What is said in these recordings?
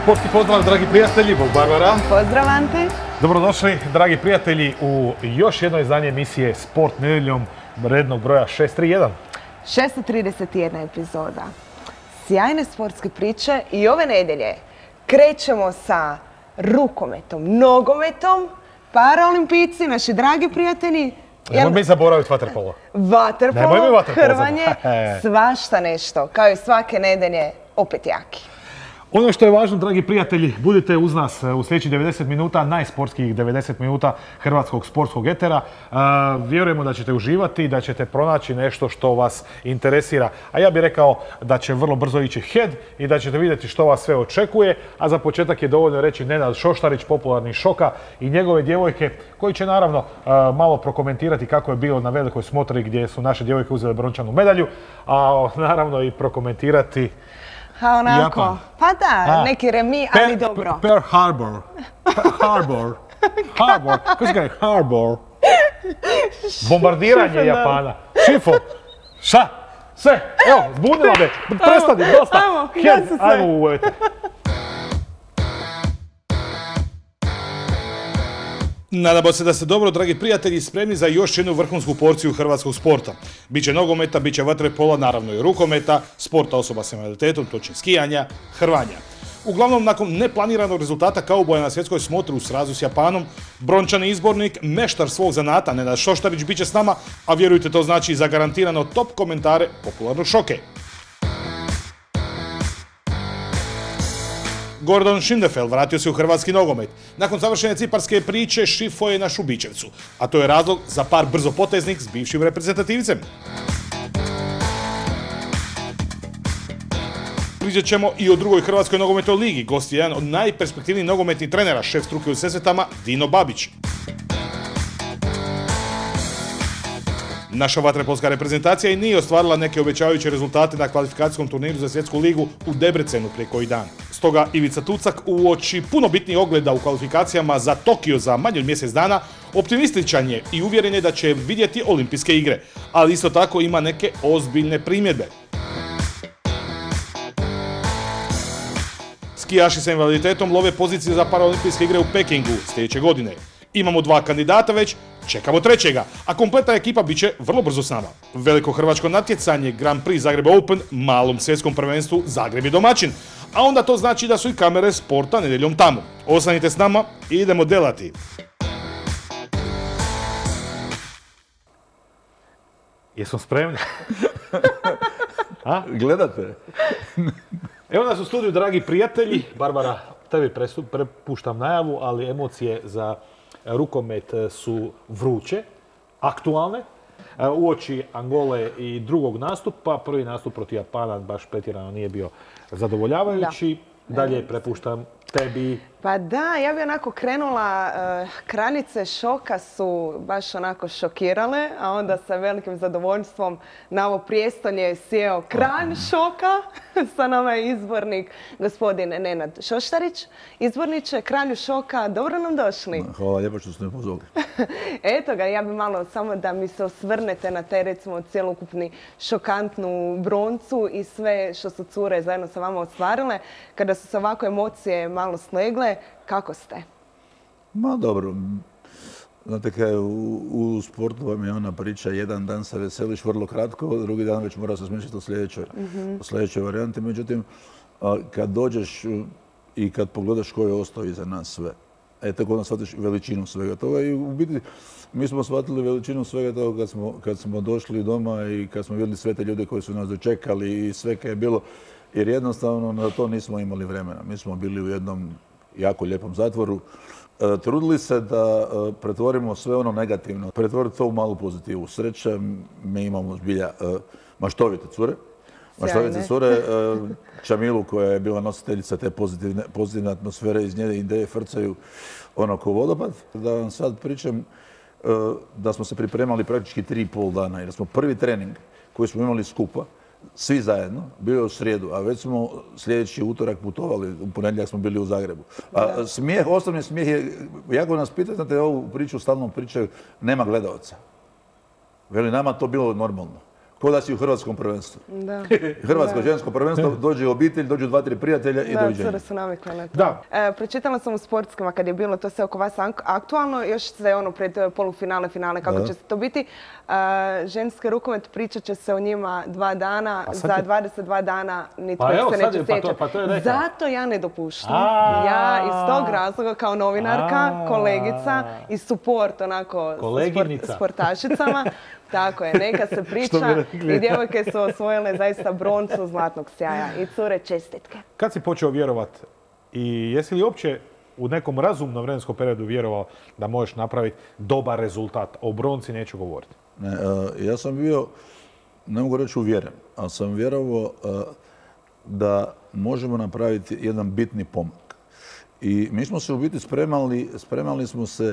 Sportski pozdrav, dragi prijatelji, bog Barbara. Pozdrav, Ante. Dobrodošli, dragi prijatelji, u još jedno izdanje emisije Sport nedjeljom rednog broja 631. 631 epizoda. Sjajne sportske priče i ove nedjelje krećemo sa rukometom, nogometom, paraolimpijci, naši dragi prijatelji. Nemoj mi zaboraviti vaterpolo. Vaterpolo, hrvanje, svašta nešto, kao i svake nedjelje, opet jaki. Ono što je važno, dragi prijatelji, budite uz nas u sljedećih 90 minuta, najsportskih 90 minuta hrvatskog sportskog etera. Vjerujemo da ćete uživati i da ćete pronaći nešto što vas interesira. A ja bih rekao da će vrlo brzo ići head i da ćete vidjeti što vas sve očekuje. A za početak je dovoljno reći Nenad Šoštarić, popularni Šoka, i njegove djevojke, koji će naravno malo prokomentirati kako je bilo na velikoj smotri gdje su naše djevojke uzele brončanu medalju, a naravno i prokomentirati onako, Japan. Pa da, neki remi, ali dobro. Pearl Harbor. Harbor. Kako se kaže? Harbor. Bombardiranje Japana. Šifo. Šta? Sve. Evo, zbunila me. Prestani, dosta. Ajmo u eter. Nadamo se da ste dobro, dragi prijatelji, spremni za još jednu vrhunsku porciju hrvatskog sporta. Biće nogometa, biće vaterpola, naravno i rukometa, sporta osoba s invaliditetom, točnije skijanja, hrvanja. Uglavnom, nakon neplaniranog rezultata kauboja na svjetskoj smotri u srazu s Japanom, brončani izbornik, meštar svog zanata Nenad Šoštarić bit će s nama, a vjerujte, to znači zagarantirano top komentare popularnog Šoke. Gordon Schindefeld vratio se u hrvatski nogomet. Nakon završene ciparske priče šifo je na Šubićevcu, a to je razlog za par brzopoteznik s bivšim reprezentativcem. Pričat ćemo i o drugoj hrvatskoj nogometnoj ligi. Gost je jedan od najperspektivnijih nogometnih trenera, šef struke u Sesvetama, Dino Babić. Naša vaterpolska reprezentacija i nije ostvarila neke obećavajuće rezultate na kvalifikacijskom turniru za svjetsku ligu u Debrecenu prije koji dan. Stoga Ivica Tucak uoči puno bitnijih ogleda u kvalifikacijama za Tokio za manje od mjesec dana optimističan je i uvjeren je da će vidjeti olimpijske igre, ali isto tako ima neke ozbiljne primjedbe. Skijaši sa invaliditetom love pozicije za paraolimpijske igre u Pekingu sljedeće godine. Imamo 2 kandidata već, čekamo 3. a kompletna ekipa bit će vrlo brzo s nama. Veliko hrvatsko natjecanje Grand Prix Zagreb Open, malom svjetskom prvenstvu Zagreb je domaćin, a onda to znači da su i kamere sporta nedjeljom tamo. Ostanite s nama i idemo delati. Jesmo spremni? Gledate? Evo nas u studiju, dragi prijatelji. Barbara, tebi prepuštam najavu, ali emocije za rukomet su vruće, aktualne. Uoči Angole i drugog nastupa, prvi nastup protiv Japana baš pretjerano nije bio zadovoljavajući. Dalje prepuštam tebi. Pa da, ja bi onako krenula, kraljice šoka su baš onako šokirale, a onda sa velikim zadovoljstvom na ovo prijestolje sjeo kralj šoka, sa nama je izbornik gospodin Nenad Šoštarić. Izborniče, kralju šoka, dobro nam došli. Hvala lijepo što ste me pozvali. Eto ga, ja bi malo samo da mi se osvrnete na te, recimo, cjelokupni šokantnu broncu i sve što su cure zajedno sa vama ostvarile. Kada su se ovako emocije malo slegle, kako ste? Ma dobro. Znate kaj, u sportu vam je ona priča, jedan dan se veseliš vrlo kratko, drugi dan već mora se smisliti u sljedećoj varijanti. Međutim, kad dođeš i kad pogledaš ko je ostao iza nas sve, tako onda shvatiš veličinu svega toga i u biti mi smo shvatili veličinu svega toga kad smo došli doma i kad smo vidjeli sve te ljude koji su nas dočekali i sve kaj je bilo, jer jednostavno na to nismo imali vremena. Mi smo bili u jednom jako lijepom zatvoru. Trudili se da pretvorimo sve ono negativno, pretvoriti to u malu pozitivu. Sreća, mi imamo zbilja maštovite cure. Maštovite cure, Čamilu koja je bila nositeljica te pozitivne atmosfere, iz njene ideje frcaju ono ko vodopad. Da vam sad pričam da smo se pripremali praktički 3,5 dana jer smo prvi trening koji smo imali skupa, svi zajedno, bio je u srijedu, a već smo sljedeći utorak putovali, u ponedjeljak smo bili u Zagrebu. A smijeh, osobni smijeh je, jako nas pitaju, znate, ovu priču stalno pričaju, nema gledalca. Veli, nama to bilo normalno. Ko da si u hrvatskom prvenstvu. Da. Hrvatsko žensko prvenstvo, dođe obitelj, dođu 2-3 prijatelja i doviđenja. Da, cure su navikle na to. Da. Pročitala sam u sportskima kad je bilo to sve oko vas aktualno, još se pred polufinale, finale, kako će to biti. Ženski rukomet, pričat će se o njima 2 dana, za 22 dana nitko se neće sjećati. Zato ja ne dopuštam. Ja iz tog razloga kao novinarka, kolegica i support onako sportašicama. Tako je, neka se priča i djevojke su osvojile zaista broncu zlatnog sjaja i cure čestitke. Kad si počeo vjerovati i jesi li uopće u nekom razumnom vremenskom periodu vjerovao da možeš napraviti dobar rezultat? O bronci neću govoriti. Ne, ja sam bio, ne mogu reći uvjeren, ali sam vjerovao da možemo napraviti jedan bitni pomak. I mi smo se u biti spremali smo se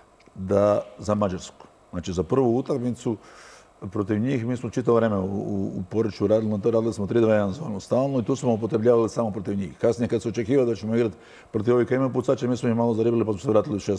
za Mađarsku. Znači za prvu utakmicu protiv njih mi smo čitavo vrijeme u Poreču radili smo 3-2-1 zonu stalno i tu smo upotrebljavali samo protiv njih. Kasnije kad se očekivao da ćemo igrati protiv ovih koji imaju pucače, mi smo ih malo zaribili pa smo se vratili 6-0.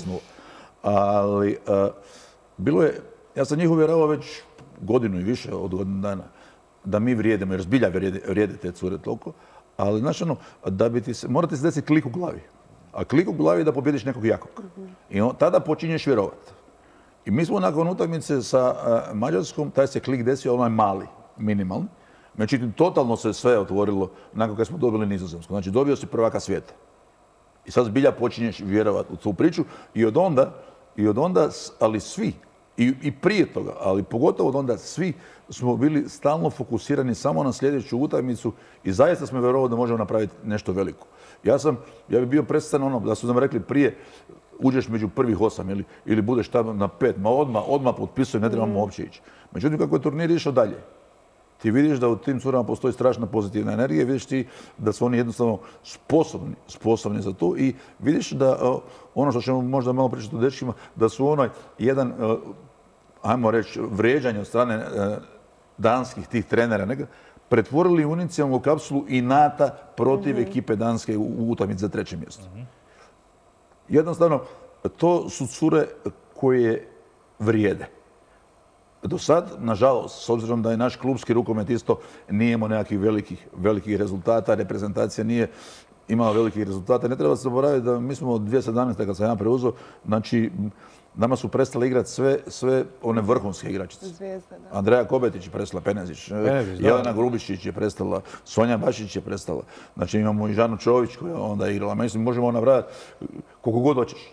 Ali bilo je, ja sam njih uvjeravao već godinu i više od godinu dana da mi vrijedimo, jer zbilja vrijede te cure toliko, ali znači morate se desiti klik u glavi. A klik u glavi je da pobjediš nekog jakog. I tada počinješ vjerovati. I mi smo nakon utakmice sa Mađarskom, taj se klik desio, onaj mali, minimalni. Međutim, totalno se sve otvorilo nakon kad smo dobili Nizozemsku. Znači, dobio si prvaka svijeta. I sad zbilja počinješ vjerovati u tu priču i od onda, ali svi, i prije toga, ali pogotovo od onda svi smo bili stalno fokusirani samo na sljedeću utakmicu i zaista smo vjerovali da možemo napraviti nešto veliko. Ja bi bio presretan da su nam rekli prije uđeš među prvih 8 ili budeš tamo na 5, ma odmah potpisujem, ne trebamo uopće ići. Međutim, kako je turnir išao dalje, ti vidiš da u tim curama postoji strašna pozitivna energija, vidiš ti da su oni jednostavno sposobni za to i vidiš da ono što ćemo možda malo pričati o dečkima, da su jedan, ajmo reći, vrijeđanje od strane danskih tih trenera, pretvorili u inicijalnu kapsulu inata protiv ekipe Danske u utakmici za 3. mjesto. Jednostavno, to su cure koje vrijede. Do sad, nažalost, s obzirom da je naš klubski rukomet isto nije imao nekakvih velikih rezultata, reprezentacija nije imala velikih rezultata. Ne treba se zaboraviti da mi smo od 2017. kad sam ja preuzeo, znači nama su prestale igrati sve one vrhunske igračice. Zvijezda, da. Andreja Kobetić je prestala, Penezić, Jelena Grubišić je prestala, Sonja Bašić je prestala. Znači imamo i Žanu Čović koja je onda igrala. Mislim, možemo nabrajati koliko god hoćeš.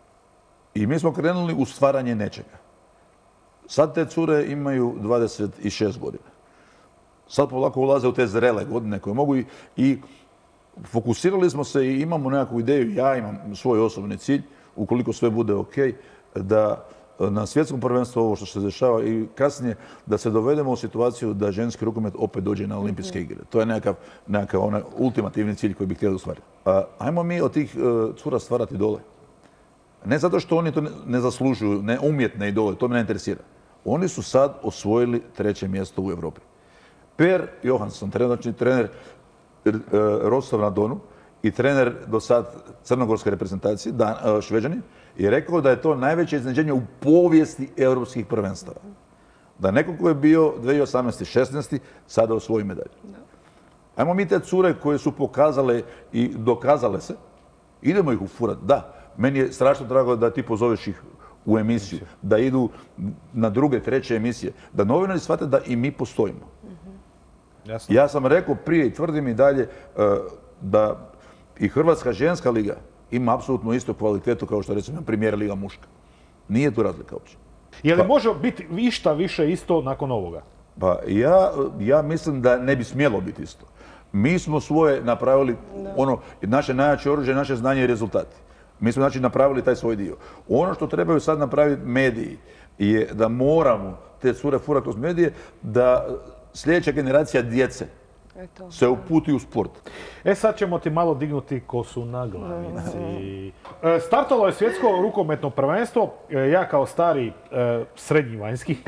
I mi smo krenuli u stvaranje nečega. Sad te cure imaju 26 godina. Sad polako ulaze u te zrele godine koje mogu i fokusirali smo se i imamo nekakvu ideju, ja imam svoj osobni cilj, ukoliko sve bude ok, da na svjetskom prvenstvu ovo što se dešava i kasnije da se dovedemo u situaciju da ženski rukomet opet dođe na olimpijske igre. To je nekakav onaj ultimativni cilj koji bih htjeli ostvariti. Ajmo mi od tih cura stvarati dole. Ne zato što oni to ne zaslužuju, ne umjetne idole, to me ne interesira. Oni su sad osvojili 3. mjesto u Europi. Per Johansson, trener Rostov na Donu i trener do sad crnogorske reprezentacije, Šveđanin, je rekao da je to najveće iznenađenje u povijesti europskih prvenstava. Da neko ko je bio 2018. 16. sada osvoji medalju. Ajmo mi te cure koje su pokazale i dokazale se, idemo ih ufurat. Da, meni je strašno drago da ti pozoveš ih u emisiju, da idu na 2., 3. emisije, da novinari shvate da i mi postojimo. Jasno. Ja sam rekao prije i tvrdim i dalje da i Hrvatska ženska liga ima apsolutno istu kvalitetu kao što recimo Premier liga muška. Nije tu razlika uopće. Je li može biti išta više isto nakon ovoga? Pa ja mislim da ne bi smjelo biti isto. Mi smo svoje napravili, naše najjače oružje, naše znanje i rezultati. Mi smo znači napravili taj svoj dio. Ono što trebaju sad napraviti mediji je da moramo te cure furati kroz medije, da sljedeća generacija djece se uputi u sport. Sad ćemo ti malo dignuti kosu na glavici. Startalo je svjetsko rukometno prvenstvo. Ja kao stari srednji vanjski.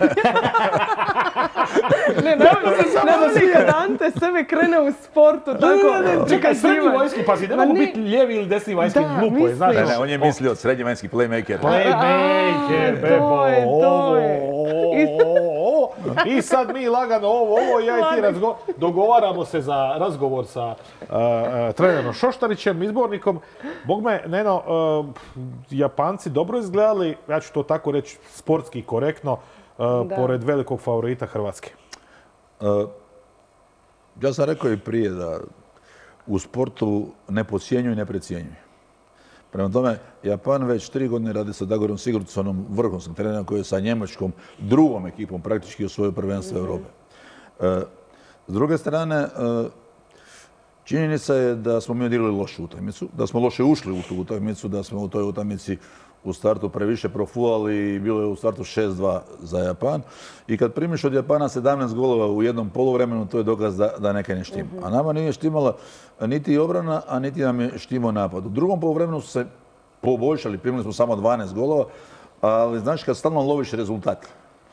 Nema nikad Ante sebe krene u sportu. Čekaj, srednji vanjski, pazi, ne mogu biti lijevi ili desni vanjski, glupo je, znaš. Ne, on je mislio srednji vanjski playmaker. Playmaker, bebo. ovo i sad mi lagano ovo, ja i ti dogovaramo se za razgovor sa trenerom Šoštarićem, izbornikom. Bogme, Neno, Japanci dobro izgledali, ja ću to tako reći, sportski korektno, pored velikog favorita Hrvatske. Ja sam rekao i prije da u sportu ne podcjenjuj, ne precijenjuj. Prema tome, Japan već 3 godine radi sa Dagorom Sigurdsonom, vrhunskim trenerom koji je sa njemačkom drugom ekipom praktički osvojio prvenstvo Europe. S druge strane, činjenica je da smo mi odigrali lošu utakmicu, da smo loše ušli u tu utakmicu, da smo u toj utakmici u startu previše profulali i bilo je u startu 6-2 za Japan. I kad primiš od Japana 17 golova u jednom poluvremenu, to je dokaz da neke ne štima. A nama nije štimala niti obrana, a niti nam je štimao napad. U drugom poluvremenu su se poboljšali, primili smo samo 12 golova, ali znaš kad stalno loviš rezultat.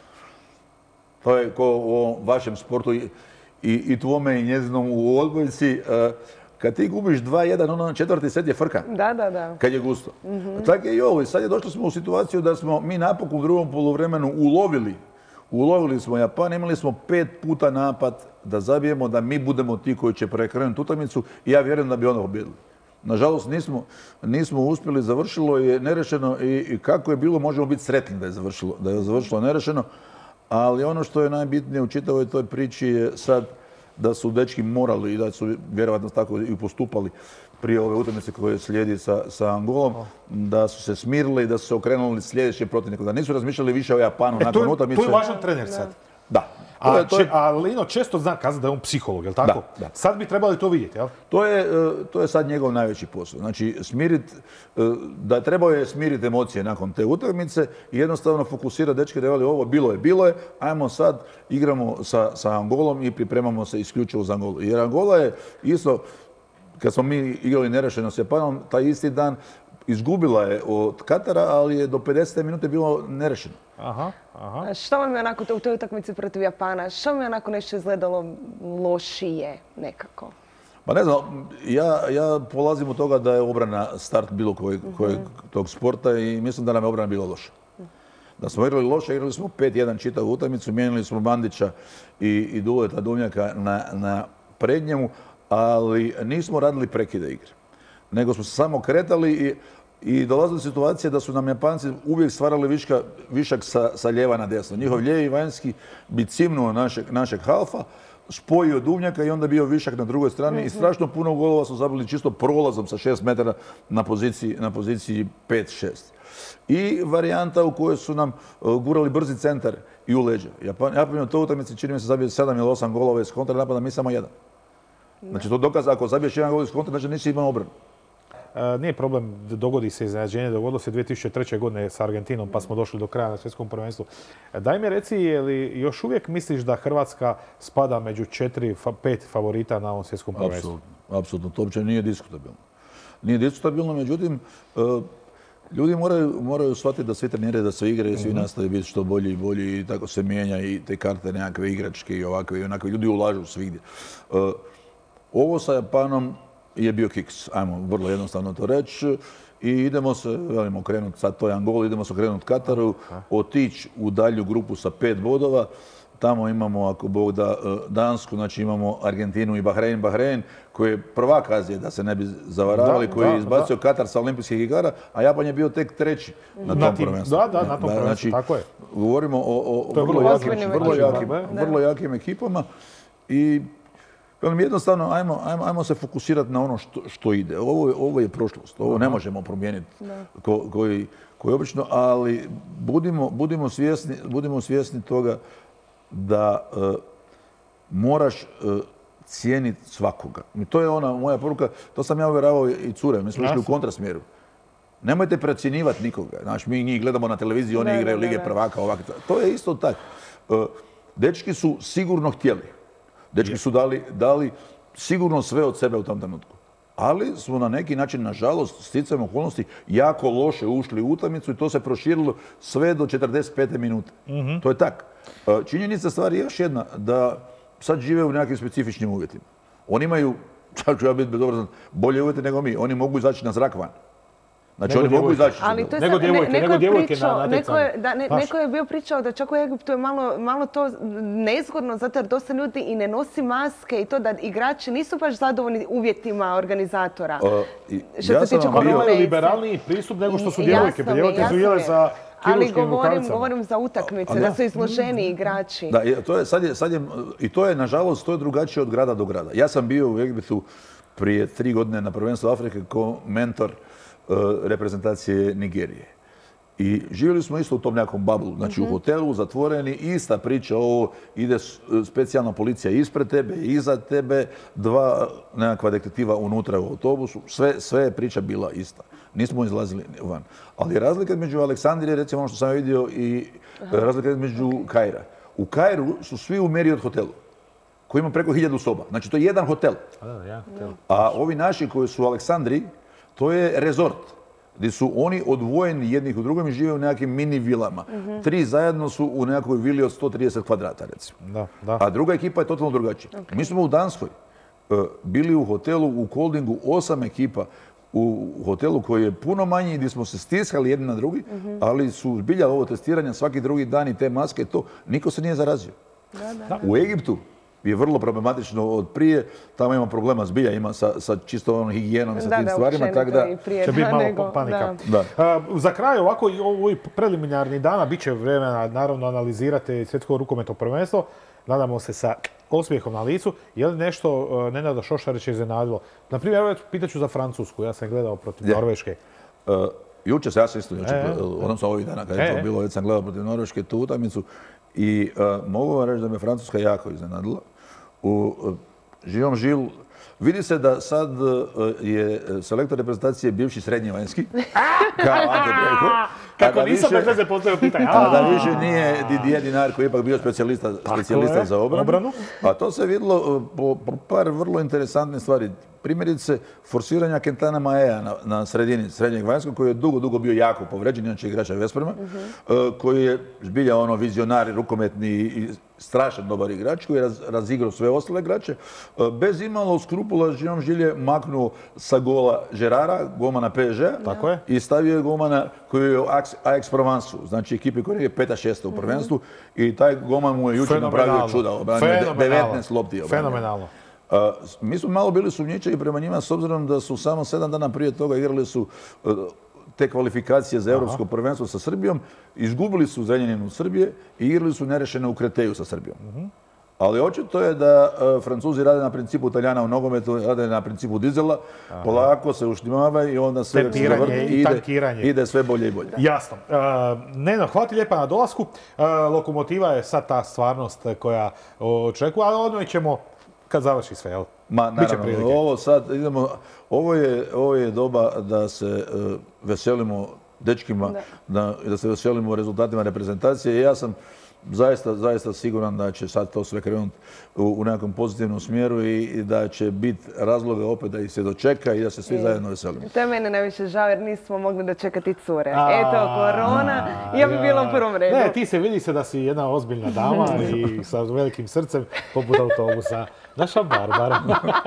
To je ko u vašem sportu i tvome i njezinom u odbojci. Kad ti gubiš 2-1, ono na četvrti set je frka. Da. Kad je gusto. Tako je i ovo. I sad je došli smo u situaciju da smo mi napokon u drugom poluvremenu ulovili smo Japan, imali smo 5 puta napad da zabijemo, da mi budemo ti koji će preokrenuti utakmicu i ja vjerujem da bi ono pobjedili. Nažalost, nismo uspjeli, završilo je nerešeno i kako je bilo, možemo biti sretni da je završilo nerešeno, ali ono što je najbitnije u čitavoj toj priči je sad da su dečki morali i da su vjerojatno tako i postupali prije ove utakmice koje slijedi sa Angolom, da su se smirili i da su se okrenuli sljedećem protivniku, da nisu razmišljali više o Japanu nakon utakmice. To je važan trener sad. Da. A Lino često zna kazati da je on psiholog, je li tako? Da. Sad bi trebali to vidjeti, jel? To je sad njegov najveći posao. Znači, trebao je smiriti emocije nakon te utakmice i jednostavno fokusirati dečke da je ovo bilo je, ajmo sad igramo sa Angolom i pripremamo se isključivo za Angolu. Jer Angola je isto, kad smo mi igrali nerešeno s Japanom, taj isti dan izgubila je od Katara, ali je do 50. minute bilo nerešeno. Aha. Što vam je onako u toj utakmici protiv Japana, što vam je onako nešto izgledalo lošije nekako? Pa ne znam, ja polazim od toga da je obrana start bilo kojeg tog sporta i mislim da nam je obrana bila loša. Da smo igrali loše, igrali smo 5-1 čitavu utakmicu, mijenjali smo Mandića i Duleta Duvnjaka na prednjemu, ali nismo radili prekide igre. Nego smo se samo kretali i dolazili situacije da su nam Japanci uvijek stvarali višak sa lijeva na desno. Njihov lijevi vanjski bi cimnuo našeg halfa, spojio Duvnjaka i onda bio višak na drugoj strani i strašno puno golova su zabili čisto prolazom sa 6 metara na poziciji 5-6. I varijanta u kojoj su nam gurali brzi centar i u leđa. Japan je u toj utakmici čini mi se zabio 7 ili 8 golova iz kontra napada, mi samo 1. Znači to dokaza ako zabiješ 1 gol iz kontra, znači nisi imao obranu. Nije problem, dogodi se iznenađenje, dogodilo se 2003. godine sa Argentinom pa smo došli do kraja na svjetskom prvenstvu. Daj mi reci, je li još uvijek misliš da Hrvatska spada među 4-5 favorita na ovom svjetskom prvenstvu? Apsolutno, to uopće nije diskutabilno. Nije diskutabilno, međutim, ljudi moraju shvatiti da svi treniraju, da se igraju i svi nastavi biti što bolji i bolji i tako se mijenja i te karte nekakve igračke i ovakve i onakve. Ljudi ulažu svigdje. Ovo sa Japanom je bio kiks, ajmo vrlo jednostavno to reći. I idemo se, velimo krenuti, sad to je Angola, idemo se okrenuti Kataru, otići u dalju grupu sa 5 bodova. Tamo imamo, ako Bog da, Dansku, znači imamo Argentinu i Bahrein koji je prvak Azije, da se ne bi zavaravali, koji je izbacio Katar sa olimpijskih igara, a Japan je bio tek treći na tom prvenstvu. Na tom prvenstvu, tako je. Govorimo o vrlo jakim ekipama i jednostavno, ajmo se fokusirati na ono što ide. Ovo je prošlost, ovo ne možemo promijeniti koji obično, ali budimo svjesni toga da moraš cijeniti svakoga. I to je ona moja poruka, to sam ja uvjeravao i cure, mi smo išli u kontrasmjeru. Nemojte precjenjivati nikoga. Znači, mi njih gledamo na televiziji, oni igraju Lige prvaka, ovako. To je isto tako. Dečki su sigurno htjeli. Dečki su dali sigurno sve od sebe u tom trenutku. Ali smo na neki način, nažalost, sticajem okolnosti, jako loše ušli u utakmicu i to se proširilo sve do 45. minute. To je tak. Činjenica stvari je još jedna, da sad žive u nekim specifičnim uvjetima. Oni imaju, sad ću ja biti bezobrazan, bolje uvjete nego mi. Oni mogu izaći na zrak van. Znači oni mogu izaći. Ali to je Nego sad- djevojke, neko nego je djevojke pričao- na neko je- natjecanju. da, ne- Znaš. Neko je bio pričao da čak u Egiptu je malo to nezgodno, zato jer dosta ljudi i ne nosi maske i to da igrači nisu baš zadovoljni uvjetima organizatora. Ja sam vam Pa bio- ovo korone je i liberalniji pristup nego što su Jasno djevojke. mi Pa je, djevojke su jasno jele mi je. sa Ali kirurškim rukavicama. govorim za utakmice, Ali da da. su izloženi igrači. Da, i to je, nažalost, to je drugačije od grada do grada. Ja sam bio u Egiptu prije 3 godine na prvenstvu Afrike kao mentor reprezentacije Nigerije. I živjeli smo isto u tom nekom bablu, znači u hotelu, zatvoreni, ista priča, ovo ide specijalna policija ispred tebe, iza tebe, 2 nekakva detektiva unutra u autobusu, sve je priča bila ista. Nismo izlazili van. Ali razlika među Aleksandrije, recimo ono što sam vidio, i razlika između Kaira. U Kairu su svi u Marriott hotelu, koji ima preko 1000 soba. Znači to je jedan hotel. A ovi naši koji su u Aleksandriji, to je rezort, gdje su oni odvojeni jednih u drugom i žive u nekakvim mini vilama. 3 zajedno su u nekakvoj vili od 130 kvadrata, recimo. Da. A druga ekipa je totalno drugačija. Mi smo u Danskoj bili u hotelu u Koldingu, 8 ekipa u hotelu koji je puno manji, gdje smo se stiskali jedni na drugi, ali su zbilja ovo testiranja svaki drugi dan i te maske, to niko se nije zarazio. U Egiptu je vrlo problematično od prije, tamo ima problema zbilja, ima sa čisto onom higijenom i sa tim stvarima, tako da prije će biti malo nego, panika. da. Za kraj ovako i ovi preliminarni dana bit će vremena naravno analizirati svjetsko rukometno prvenstvo. Nadamo se sa osmijehom na licu. Je li nešto Nenada Šošarića iznenadilo? Na primjer, evo pitaću za Francusku. Ja sam gledao protiv Norveške. Jučer ja sam isto odnosno ovih dana kad je to bilo, već sam gledao protiv Norveške tu utakmicu i mogu vam reći da me Francuska jako iznenadila. U živom žilu vidi se da sad je selektor reprezentacije bivši srednji vanjski, kao Ante Brejko. Kako nisam bez veze postavio pitanje. A da više nije Didier Dinar koji je ipak bio specijalista za obranu. A to se vidjelo po par vrlo interesantne stvari. Primjerice, forsiranja Kentana Maea na sredini srednjeg vanjskog, koji je dugo bio jako povređen, inače igrača Vesprema, koji je zbilja vizionar, rukometni i strašan dobar igrač, koji je razigrao sve ostale igrače. Bez imalo skrupula živom žilje maknuo sa gola Gerara, golmana PSG-a, i stavio je golmana koji je u Ajax Provence, znači ekipi koja je 5-6 u prvenstvu, i taj golman mu je jučer napravio čuda, obranio 19 lopti. Fenomenalno. Mi smo malo bili sumnjičavi prema njima s obzirom da su samo 7 dana prije toga igrali su te kvalifikacije za Europsko prvenstvo sa Srbijom, izgubili su u Zrenjaninu Srbije i igrali su nerešene u Kreteju sa Srbijom. Ali očito je da Francuzi rade na principu Italijana u nogometu, rade na principu dizela, polako se uštimava i onda sve ide sve bolje i bolje. Jasno. Neno, hvala ti lijepa na dolasku. Lokomotiva je sad ta stvarnost koja očekuje, ali odmah ćemo kad završi sve, jel? Ma naravno, ovo sad idemo, ovo je doba da se veselimo dečkima, da se veselimo rezultatima reprezentacije i ja sam zaista siguran da će sad to sve krenuti u nekom pozitivnom smjeru i da će biti razloga opet da ih se dočeka i da se svi zajedno veselimo. To je mene najviše žao jer nismo mogli dočekati cure. Eto, korona, ja bi bila u prvom redu. Ne, ti se vidi se da si jedna ozbiljna dama i sa velikim srcem poput autobusa. Naša Barbara.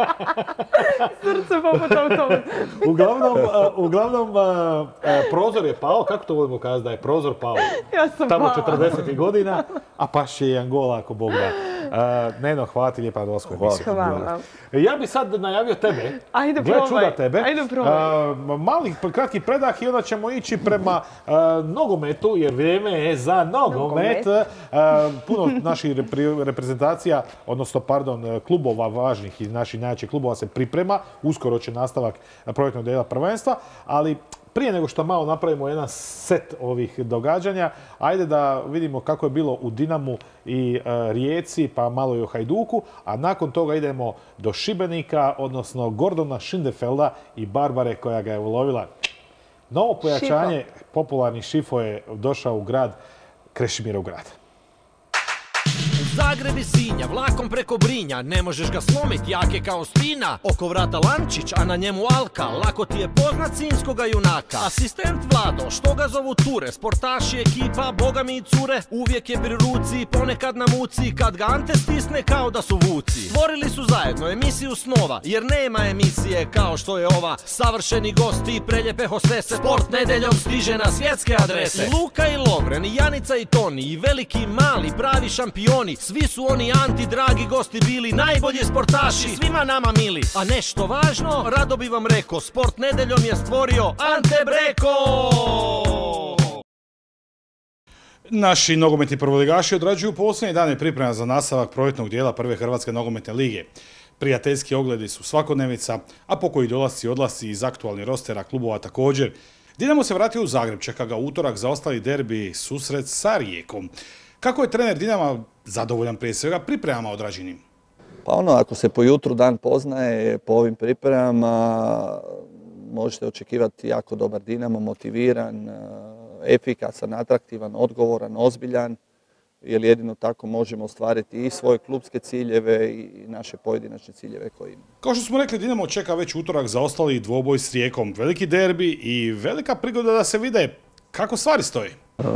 Srce poput autobusa. Uglavnom, prozor je pao. Kako to volimo kazati da je prozor pao? Ja sam tamo pala. 40. godina, a pašće i Angola ako Bog da. Neno, hvala ti lijepa na dolasku u emisiju. Hvala. Ja bi sad najavio tebe. Ajde Gle probaj. čuda tebe. Ajde probaj. Mali kratki predah i onda ćemo ići prema nogometu, jer vrijeme je za nogomet. Puno naših reprezentacija, odnosno, klubova važnih i naših najjačih klubova se priprema. Uskoro će nastavak projektnog dijela prvenstva, ali prije nego što malo napravimo jedan set ovih događanja, ajde da vidimo kako je bilo u Dinamu i Rijeci, pa malo i u Hajduku, a nakon toga idemo do Šibenika, odnosno Gordona Schindefelda i Barbare koja ga je ulovila. Novo pojačanje, popularni Šifo je došao u grad, Krešimirov grad. Za Zagreb i Sinja, vlakom preko Brinja, ne možeš ga slomit, jak je kao spina. Oko vrata Lančić, a na njemu Alka, lako ti je poznat sinjskoga junaka. Asistent Vlado, što ga zovu Ture, sportaši, ekipa, boga mi i cure, uvijek je pri ruci, ponekad na muci, kad ga Ante stisne kao da su vuci. Stvorili su zajedno emisiju snova, jer nema emisije kao što je ova. Savršeni gosti i preljepe hostese, Sport nedeljom stiže na svjetske adrese. I Luka i Lovren, i Janica i Toni, i veliki i mali, pravi šampioni, svi su oni Anti dragi gosti bili, najbolji sportaši, svima nama mili. A nešto važno, rado bi vam rekao, Sport nedeljom je stvorio Ante Breko! Naši nogometni prvoligaši odrađuju posljednje dane priprema za nastavak proljetnog dijela prve Hrvatske nogometne lige. Prijateljski ogledi su svakodnevica, a pokoji dolasci i odlasci iz aktualnih rostera klubova također. Dinamo se vratio u Zagreb, čeka ga utorak zaostali derbi susret sa Rijekom. Kako je trener Dinama zadovoljan prije svega pripremama odrađenim? Pa ako se po jutru dan poznaje, po ovim pripremama možete očekivati jako dobar Dinamo, motiviran, efikasan, atraktivan, odgovoran, ozbiljan, jer jedino tako možemo ostvariti i svoje klubske ciljeve i naše pojedinačne ciljeve koje imamo. Kao što smo rekli, Dinamo čeka već utorak zaostali dvoboj s Rijekom. Veliki derbi i velika prigoda da se vide kako stvari stoje.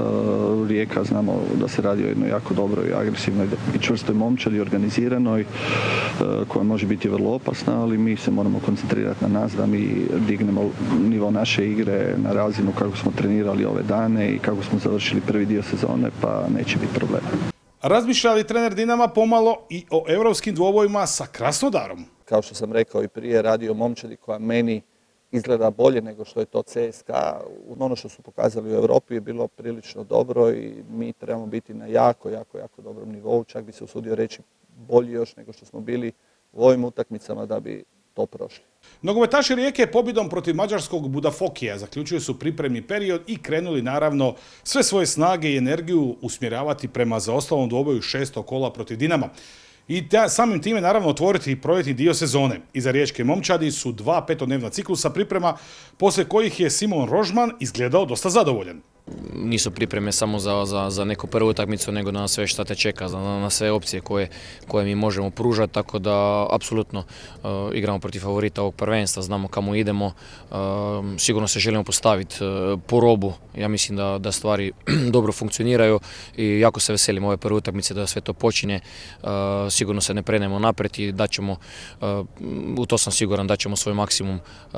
Rijeka znamo da se radi o jednoj jako dobroj, agresivnoj i čvrstoj momčadi, organiziranoj, koja može biti vrlo opasna, ali mi se moramo koncentrirati na nas da mi dignemo nivo naše igre na razinu kako smo trenirali ove dane i kako smo završili prvi dio sezone, pa neće biti problema. Razmišlja li trener Dinama pomalo i o europskim dvobojima sa Krasnodarom? Kao što sam rekao i prije, radi o momčadi koja meni izgleda bolje nego što je to CSKA. Ono što su pokazali u Europi je bilo prilično dobro i mi trebamo biti na jako dobrom nivou. Čak bi se usudio reći bolji još nego što smo bili u ovim utakmicama da bi to prošli. Nogometaši Rijeke pobjedom protiv mađarskog Budafokija zaključuju su pripremni period i krenuli naravno sve svoje snage i energiju usmjeravati prema zaostalom dvoboju 6. kola protiv Dinama. I samim time naravno otvoriti i proljetni dio sezone. Iza riječke momčadi su 2 petodnevna ciklusa priprema, poslije kojih je Simon Rožman izgledao dosta zadovoljan. Nisu pripreme samo za neku prvu utakmicu, nego na sve šta te čeka, na sve opcije koje mi možemo pružati, tako da apsolutno igramo protiv favorita ovog prvenstva, znamo kamo idemo, sigurno se želimo postaviti po robu, ja mislim da stvari dobro funkcioniraju i jako se veselim ove prve utakmice da sve to počinje, sigurno se ne prenemo naprijed i daćemo, u to sam siguran, daćemo svoj maksimum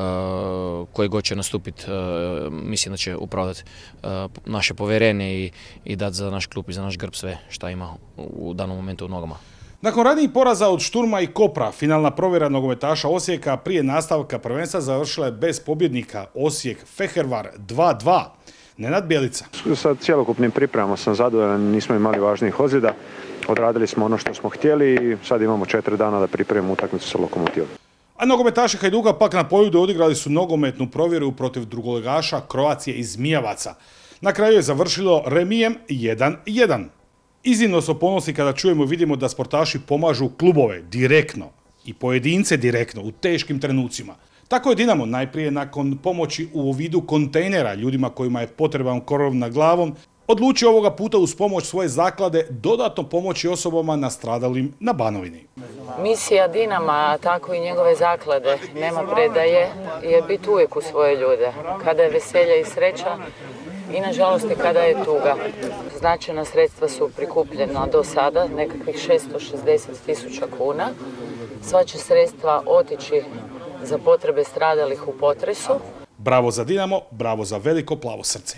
koji god će nastupiti, mislim da će opravdati naše povjerenje i dati za naš klub i za naš grb sve šta ima u danom momentu u nogama. Nakon ranijih poraza od Šturma i Kopra, finalna provjera nogometaša Osijeka prije nastavka prvenstva završila je bez pobjednika. Osijek Fehervar 2-2. Nenad Bjelica. Sa cjelokupnim pripremama sam zadovoljan, nismo imali važnijih ozljeda. Odradili smo ono što smo htjeli i sad imamo 4 dana da pripremimo utakmicu sa Lokomotivom. A nogometaši Hajduka pak na Poljudu odigrali su nogometnu provjeru protiv drugolegaša Kroacije iz Mijavaca. Na kraju je završilo remijem 1-1. Iznimno smo ponosni kada čujemo i vidimo da sportaši pomažu klubove direktno i pojedince direktno u teškim trenucima. Tako je Dinamo najprije nakon pomoći u vidu kontejnera ljudima kojima je potreban krov nad glavom odlučio ovoga puta uz pomoć svoje zaklade dodatno pomoći osobama nastradalim na Banovini. Misija Dinama, tako i njegove zaklade, nema predaje, je biti uvijek u svoje ljude. Kada je veselje i sreća i nažalost i kada je tuga. Značajna sredstva su prikupljena do sada, nekakvih 660.000 kuna. Sva će sredstva otići za potrebe stradalih u potresu. Bravo za Dinamo, bravo za veliko plavo srce.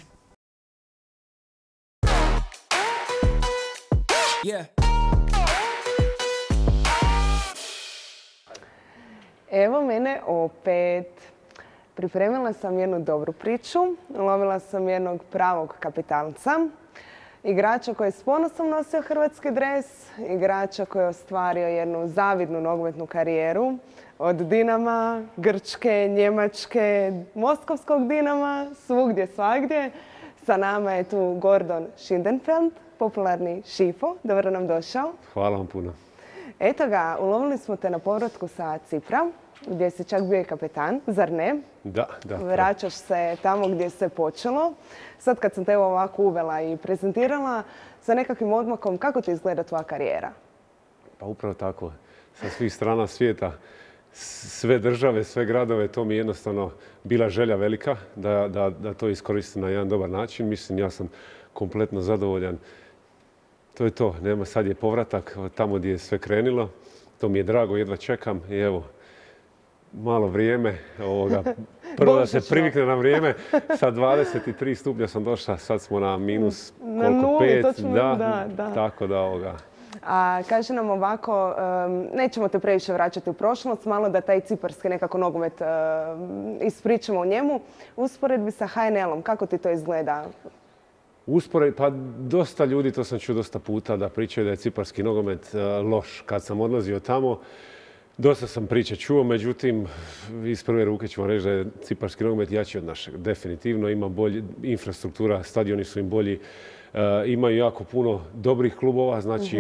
Evo mene opet. Pripremila sam jednu dobru priču, ulovila sam jednog pravog kapitalca, igrača koji je s ponosom nosio hrvatski dres, igrača koji je ostvario jednu zavidnu nogometnu karijeru od Dinama, Grčke, Njemačke, Moskovskog Dinama, svugdje, svagdje. Sa nama je tu Gordon Schindenfeld, popularni Šifo. Dobro nam došao. Hvala vam puno. Eto ga, ulovili smo te na povratku sa Cipra, gdje si čak bio i kapetan, zar ne? Da. Vraćaš se tamo gdje se počelo. Sad kad sam te ovako uvela i prezentirala sa nekakvim odmakom, kako ti izgleda tvoja karijera? Pa upravo tako. Sa svih strana svijeta, sve države, sve gradove, to mi je jednostavno bila želja velika da to iskoristim na jedan dobar način. Mislim, ja sam kompletno zadovoljan. To je to. Nema, sad je povratak tamo gdje je sve krenilo. To mi je drago, jedva čekam i evo, malo vrijeme. Prvo da se privikne na vrijeme. Sa 23 stupnja sam došla, sad smo na minus koliko, 5. Da, tako da A kaže nam ovako, nećemo te previše vraćati u prošlost, malo da taj ciparski nekako nogomet ispričamo o njemu. Usporedbi sa HNL-om, kako ti to izgleda? Pa dosta ljudi, to sam čuo dosta puta, da pričaju da je ciparski nogomet loš. Kad sam odlazio tamo, dosta sam priča čuo, međutim, iz prve ruke ću vam reći da je ciparski nogomet jači od našeg. Definitivno ima bolji infrastruktura, stadioni su im bolji, imaju jako puno dobrih klubova, znači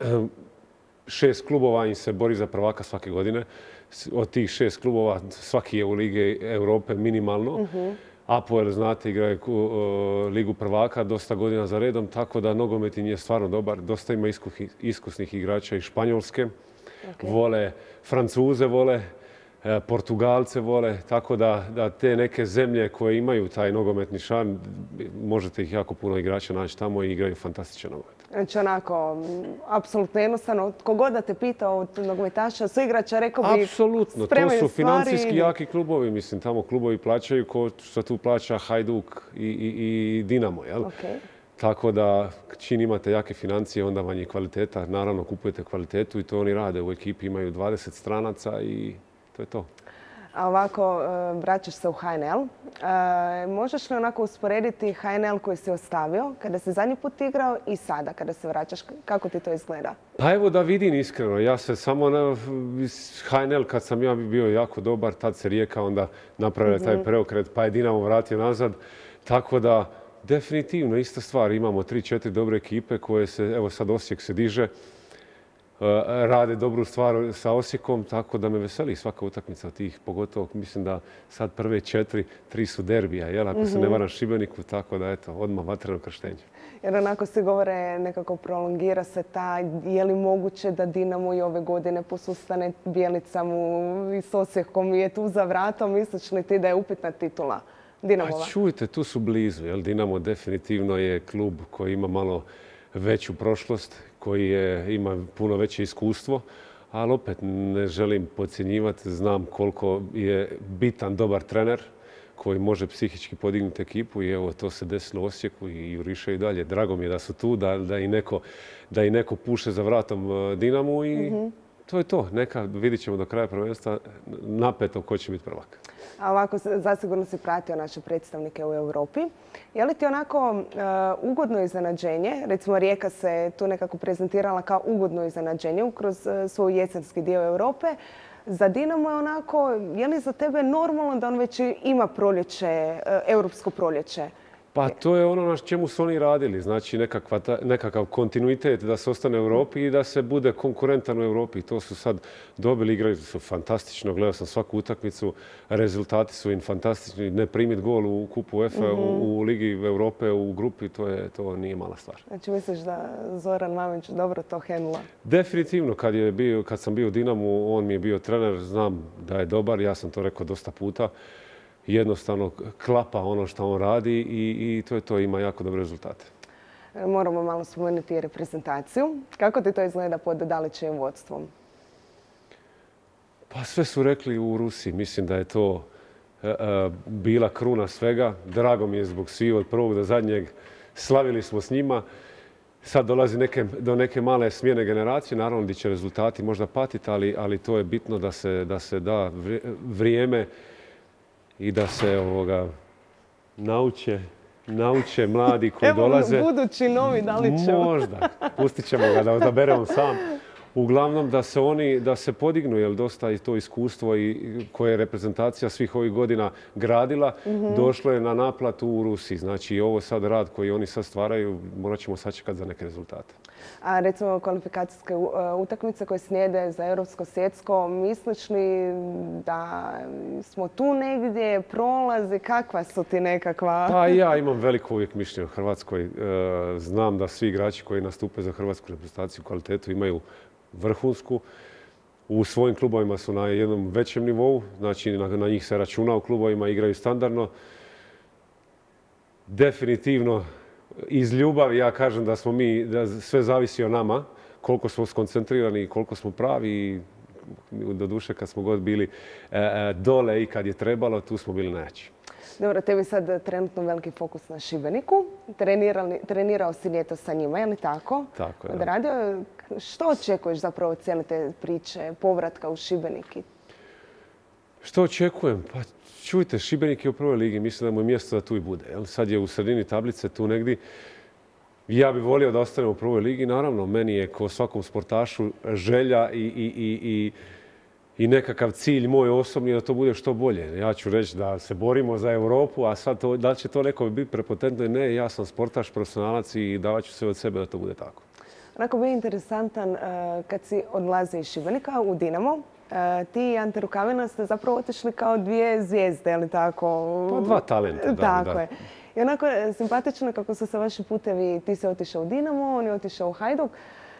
6 klubova im se bori za prvaka svake godine. Od tih 6 klubova svaki je u Ligi Europe minimalno. Apoel, znate, igraju Ligu prvaka dosta godina za redom, tako da nogomet im je stvarno dobar. Dosta ima iskusnih igrača iz Španjolske. Vole Francuze, vole Portugalce, vole. Tako da te neke zemlje koje imaju taj nogometni šarm, možete ih jako puno igrača naći tamo i igraju fantastičan nogomet. Znači onako, apsolutno jednostavno, tko god da te pita od nogometaša, sve igrača, rekao bi, apsolutno, to su financijski jaki klubovi. Mislim, tamo klubovi plaćaju ko što tu plaća Hajduk i Dinamo, jel? Tako da, čim imate jake financije, onda vam je kvaliteta. Naravno, kupujete kvalitetu i to oni rade. U ekipi imaju 20 stranaca i to je to. A ovako, vraćaš se u HNL. Možeš li onako usporediti HNL koji si ostavio kada si zadnji put igrao i sada kada se vraćaš? Kako ti to izgleda? Pa evo da vidim iskreno. Ja se samo HNL kad sam ja bio jako dobar, tad se Rijeka onda napravila taj preokret, pa je Dinamo vratio nazad. Tako da, definitivno, ista stvar. Imamo 3-4 dobre ekipe koje se, evo sad Osijek se diže, rade dobru stvar sa Osijekom, tako da me veseli svaka utakmica od tih. Pogotovo mislim da sad prve 3 su derbija, jel? Ako se ne varam Šibeniku, tako da eto, odmah vatreno krštenje. Jer onako svi govore nekako prolongira se ta, je li moguće da Dinamo i ove godine posustane Bjelicama i s Osijekom je tu za vratom, misliš li ti da je upitna titula Dinamova? Pa čujte, tu su blizu, jel? Dinamo definitivno je klub koji ima malo veću prošlost, koji ima puno veće iskustvo, ali opet ne želim podcjenjivati, znam koliko je bitan dobar trener koji može psihički podignuti ekipu i evo to se desilo u Osijeku i jurišaju dalje. Drago mi je da su tu, da i neko puše za vratom Dinamu i to je to. Vidit ćemo do kraja prvenstva napeto ko će biti prvak. A ovako, zasigurno si pratio naše predstavnike u Europi. Je li ti onako ugodno iznenađenje? Recimo, Rijeka se tu nekako prezentirala kao ugodno iznenađenje kroz svoj jesenski dio Europe. Za Dinamo je onako, je li za tebe normalno da on već ima proljeće, europsko proljeće? Pa to je ono na čemu su oni radili. Znači nekakav kontinuitet da se ostane u Europi i da se bude konkurentan u Europi. To su sad dobili, igrali su fantastično. Gledao sam svaku utakmicu. Rezultati su im fantastični. Ne primiti gol u kupu UEFA, u Ligi Europe, u grupi, to nije mala stvar. Znači misliš da Zoran Mamić dobro to hendla? Definitivno. Kad sam bio u Dinamu, on mi je bio trener. Znam da je dobar. Ja sam to rekao dosta puta. Jednostavno klapa ono što on radi i to je to, ima jako dobre rezultate. Moramo malo spomenuti i reprezentaciju. Kako ti to izgleda pod Dalićevim vodstvom? Pa sve su rekli u Rusiji. Mislim da je to bila kruna svega. Drago mi je zbog svih od prvog do zadnjeg. Slavili smo s njima. Sad dolazi do neke male smjene generacije. Naravno gdje će rezultati možda patiti, ali to je bitno da se da vrijeme i da se nauče mladi koji dolaze. Evo budući novi Dalićev. Možda. Pustit ćemo ga da odabere on sam. Uglavnom da se podignu, jer dosta je to iskustvo koje je reprezentacija svih ovih godina gradila, došlo je na naplatu u Rusiji. Znači ovo sad rad koji oni sad stvaraju, morat ćemo sačekati za neke rezultate. A recimo kvalifikacijske utakmice koje slijede za Europsko svjetsko, misliš li da smo tu negdje, prolazi, kakva su ti nekakva? Pa ja imam veliko uvijek mišljenje o Hrvatskoj. Znam da svi igrači koji nastupe za hrvatsku reprezentaciju kvalitetu imaju vrhunsku. U svojim klubovima su na jednom većem nivou, znači na njih se računa u klubovima, igraju standardno. Definitivno iz ljubavi ja kažem da smo mi, da sve zavisi o nama, koliko smo skoncentrirani i koliko smo pravi i doduše kad smo god bili dole i kad je trebalo, tu smo bili najjači. Dobro, tebi sad trenutno veliki fokus na Šibeniku. Trenirao si ljeto sa njima, je li tako? Tako je. Odradio. Što očekuješ zapravo od cijele te priče, povratka u Šibeniki? Što očekujem? Pa čujte, Šibenik je u prvoj ligi, mislim da mu je mjesto da tu i bude. Sad je u sredini tablice, tu negdje. Ja bih volio da ostanemo u prvoj ligi. Naravno, meni je ko svakom sportašu želja i nekakav cilj moj osobni da to bude što bolje. Ja ću reći da se borimo za Europu, a sad da li će to neko biti prepotentno ili ne, ja sam sportaš, profesionalac i davat ću sve od sebe da to bude tako. Onako bio interesantan kad si odlazi iz Šibenika u Dinamo. Ti i Ante Rukavina ste zapravo otišli kao dvije zvijezde, ali tako? Pa dva talenta, da. Tako je. I onako simpatično kako su se vaši putevi, ti si otišao u Dinamo, on je otišao u Hajduk.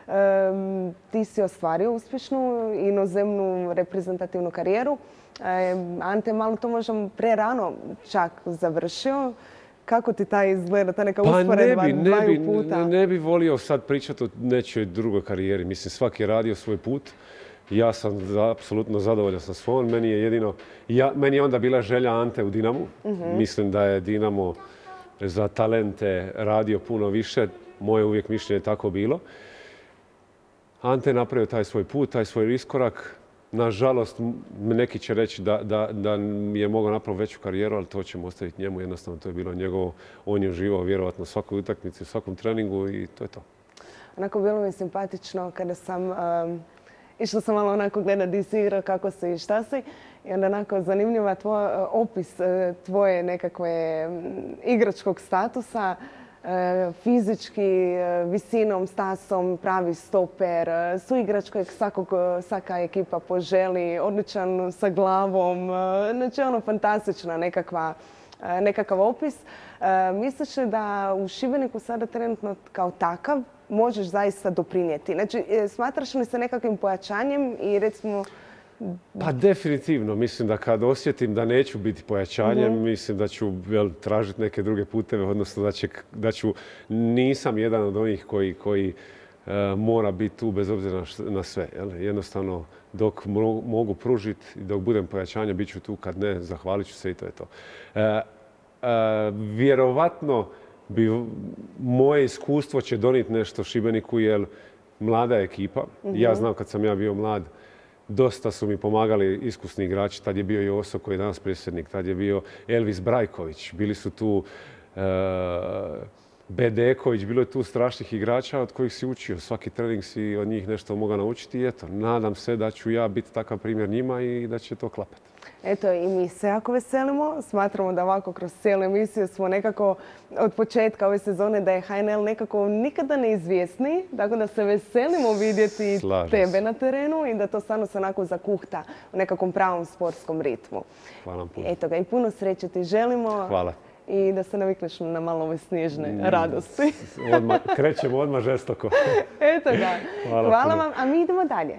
Ti si ostvario uspješnu inozemnu reprezentativnu karijeru. Ante malo to možda prerano čak završio. Kako ti taj izgleda, ta neka usporedba dvaju puta? Ne bi volio sad pričati o nečoj drugoj karijeri. Mislim, svaki je radio svoj put. Ja sam apsolutno zadovoljan sa svojom. Meni je onda bila želja Ante u Dinamu. Mislim da je Dinamo za talente radio puno više. Moje uvijek mišljenje je tako bilo. Ante je napravio taj svoj put, taj svoj iskorak. Nažalost, neki će reći da je mogao napraviti veću karijeru, ali to ćemo ostaviti njemu. Jednostavno, to je bilo njegovo. On je uživao vjerovatno u svakoj utakmici, u svakom treningu i to je to. Onako bilo mi simpatično kada sam išla sam malo onako gledati di si igra, kako si i šta si. I onda onako zanimljiva opis tvoje nekakve igračkog statusa. Fizički, visinom, stasom, pravi stoper, suigrač kojeg svaka ekipa poželi, odličan sa glavom, znači ono fantastična nekakav opis. Misliš li da u Šibeniku sada trenutno kao takav možeš zaista doprinijeti? Znači, smatraš li se nekakvim pojačanjem i recimo... Pa definitivno. Mislim da kad osjetim da neću biti pojačanjem, mislim da ću tražiti neke druge puteve, odnosno nisam jedan od onih koji mora biti tu bez obzira na sve. Jednostavno, dok mogu pružiti i dok budem pojačanje, bit ću tu, kad ne, zahvalit ću se i to je to. Vjerovatno bi moje iskustvo će donijeti nešto Šibeniku, jer mlada je ekipa. Ja znam kad sam ja bio mlad, dosta su mi pomagali iskusni igrači. Tad je bio Joso koji je danas predsjednik, tad je bio Elvis Brajković, bili su tu Bedeković, bilo je tu strašnih igrača od kojih si učio. Svaki trening si od njih nešto mogao naučiti i eto, nadam se da ću ja biti takav primjer njima i da će to klapati. Eto, i mi se jako veselimo. Smatramo da ovako kroz cijelu emisiju smo nekako od početka ove sezone da je HNL nekako nikada neizvjesni. Tako da se veselimo vidjeti tebe na terenu i da to stvarno se onako zakuhta u nekakvom pravom sportskom ritmu. Hvala vam puno. Eto ga, i puno sreće ti želimo. Hvala. I da se navikneš na malo ove snježne radosti. Krećemo odmah žestoko. Eto ga. Hvala vam, a mi idemo dalje.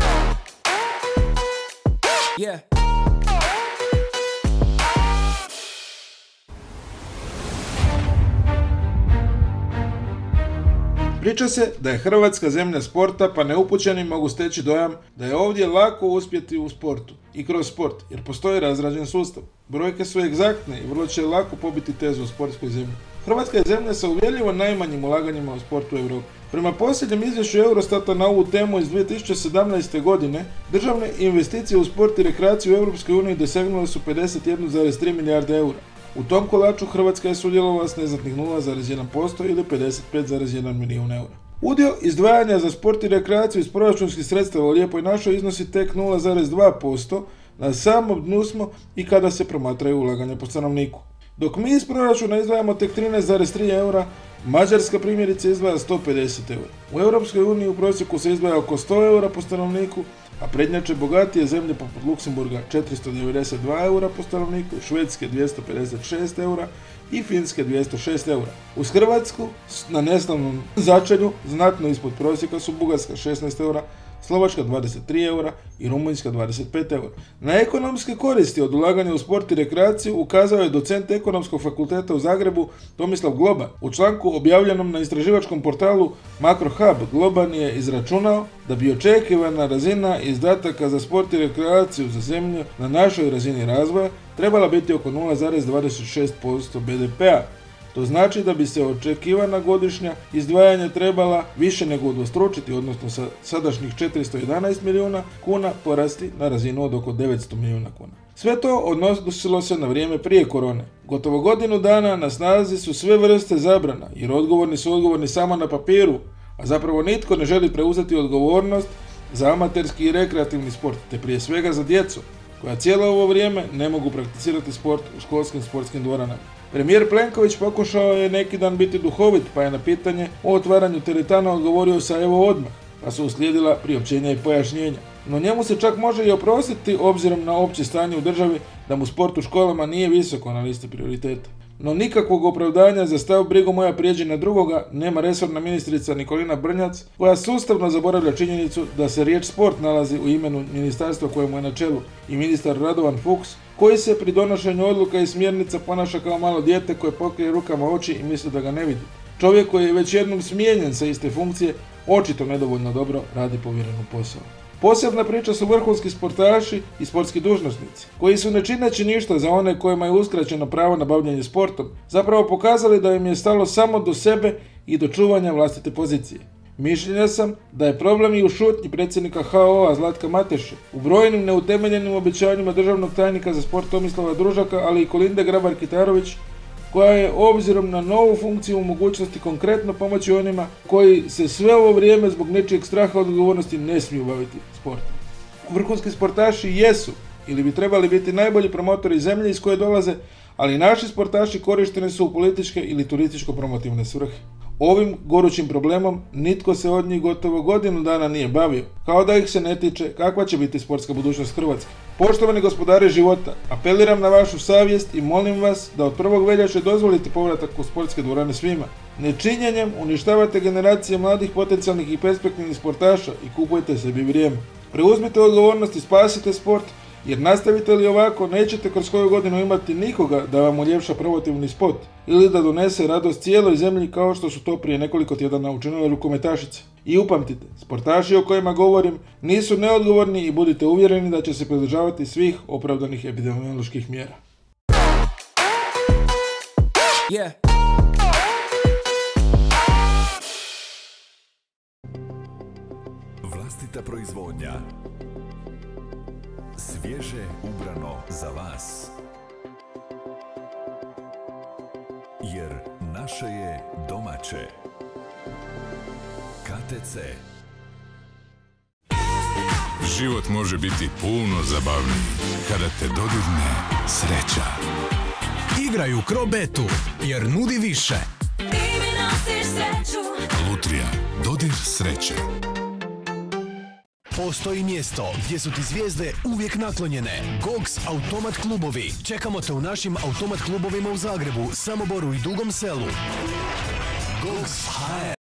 Priča se da je Hrvatska zemlja sporta, pa neupućeni mogu steći dojam da je ovdje lako uspjeti u sportu i kroz sport, jer postoji razrađen sustav. Brojke su egzaktne i vrlo će lako pobiti tezu o sportskoj zemlji. Hrvatska je zemlja sa uvjerljivo najmanjim ulaganjima u sportu u Europi. Prema posljednjem izvješću Eurostata na ovu temu iz 2017. godine, državne investicije u sport i rekreaciju u EU dosegnule su 51,3 milijarde eura. U tom kolaču Hrvatska je sudjelovala s neznatnih 0,1% ili 55,1 milijun eura. Udio izdvajanja za sport i rekreaciju iz proračunskih sredstava u Lijepoj našoj iznosi tek 0,2%, na samom dnu smo i kada se promatraju ulaganja po stanovniku. Dok mi iz proračuna izdvajamo tek 13,3 eura, Mađarska primjerice izdvaja 150 eura. U EU u prosjeku se izdvaja oko 100 eura po stanovniku, a prednjače bogatije zemlje poput Luksemburga 492 eura po stanovniku, Švedske 256 eura i Finske 206 eura. Uz Hrvatsku na neslavnom začelju znatno ispod prosjeka su Bugarska 16 eura, Slovačka 23 eura i Rumunjska 25 eura. Na ekonomske koristi od ulaganja u sport i rekreaciju ukazao je docent Ekonomskog fakulteta u Zagrebu Tomislav Globan. U članku objavljenom na istraživačkom portalu MakroHub Globan je izračunao da bi očekivana razina izdataka za sport i rekreaciju za zemlju na našoj razini razvoja trebala biti oko 0,26% BDP-a. To znači da bi se očekivana godišnja izdvajanja trebala više nego udvostručiti, odnosno sa sadašnjih 411 milijuna kuna porasti na razinu od oko 900 milijuna kuna. Sve to odnosilo se na vrijeme prije korone. Gotovo godinu dana na snazi su sve vrste zabrana, jer odgovorni su odgovorni samo na papiru, a zapravo nitko ne želi preuzeti odgovornost za amaterski i rekreativni sport, te prije svega za djecu, koja cijelo ovo vrijeme ne mogu prakticirati sport u školskim sportskim dvoranama. Premijer Plenković pokušao je neki dan biti duhovit, pa je na pitanje o otvaranju teretana odgovorio sa evo odmah, pa su uslijedila priopćenja i pojašnjenja. No njemu se čak može i oprostiti obzirom na opće stanje u državi da mu sport u školama nije visoko na listi prioriteta. No nikakvog opravdanja za stav brigu moja prijeđi na drugoga nema resorna ministrica Nikolina Brnjac, koja sustavno zaboravlja činjenicu da se riječ sport nalazi u imenu ministarstva kojemu je na čelu i ministar Radovan Fuchs, koji se pri donošenju odluka i smjernica ponaša kao malo dijete koje pokrije rukama oči i misli da ga ne vidi. Čovjek koji je već jednom smijenjen sa iste funkcije očito nedovoljno dobro radi povjerenu posao. Posebna priča su vrhunski sportaši i sportski dužnosnici, koji su ne čineći ništa za one kojima je uskraćeno pravo na bavljenje sportom, zapravo pokazali da im je stalo samo do sebe i do čuvanja vlastite pozicije. Mišljenja sam da je problem i u šutnji predsjednika HOO-a Zlatka Mateše, u brojnim neutemeljenim obećanjima državnog tajnika za sport Tomislava Družaka, ali i Kolinde Grabar-Kitarović, koja je obzirom na novu funkciju u mogućnosti konkretno pomoći onima koji se sve ovo vrijeme zbog nečijeg straha od odgovornosti ne smiju baviti sportom. Vrhunski sportaši jesu ili bi trebali biti najbolji promotori zemlje iz koje dolaze, ali naši sportaši korišteni su u političke ili turističko-promotivne svrhe. Ovim gorućim problemom nitko se od njih gotovo godinu dana nije bavio, kao da ih se ne tiče kakva će biti sportska budućnost Hrvatske. Poštovani gospodari života, apeliram na vašu savjest i molim vas da od 1. veljače dozvolite povratak u sportske dvorane svima. Nečinjenjem uništavate generacije mladih potencijalnih i perspektivnih sportaša i kupujete sebi vrijeme. Preuzmite odgovornost i spasite sport, jer nastavite li ovako nećete kroz koju godinu imati nikoga da vam uljepša promotivni spot ili da donese radost cijeloj zemlji kao što su to prije nekoliko tjedana učinile rukometašice. I upamtite, sportaši o kojima govorim nisu neodgovorni i budite uvjereni da će se pridržavati svih opravdanih epidemioloških mjera. Vlastita proizvodnja. Svježe ubrano za vas. Jer naše je domaće. KTC. Život može biti puno zabavniji kada te dodirne sreća. Igraj u Crobetu jer nudi više. Lutrija. Dodir sreće. Postoji mjesto gdje su ti zvijezde uvijek naklonjene. Gogs Automat klubovi. Čekamo te u našim automat klubovima u Zagrebu, Samoboru i Dugom Selu. Gogs HR.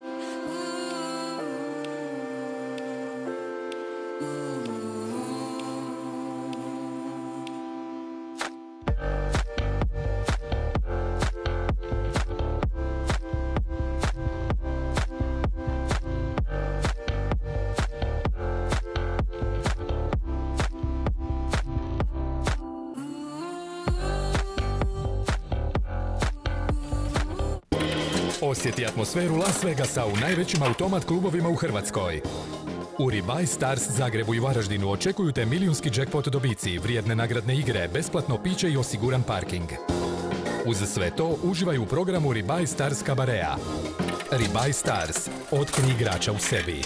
Osjeti atmosferu Las Vegasa u najvećim automat klubovima u Hrvatskoj. U Rebuy Stars Zagrebu i Varaždinu očekuju te milijunski jackpot dobici, vrijedne nagradne igre, besplatno piće i osiguran parking. Uz sve to uživaj u programu Rebuy Stars Kabareja. Rebuy Stars. Otkri igrača u sebi.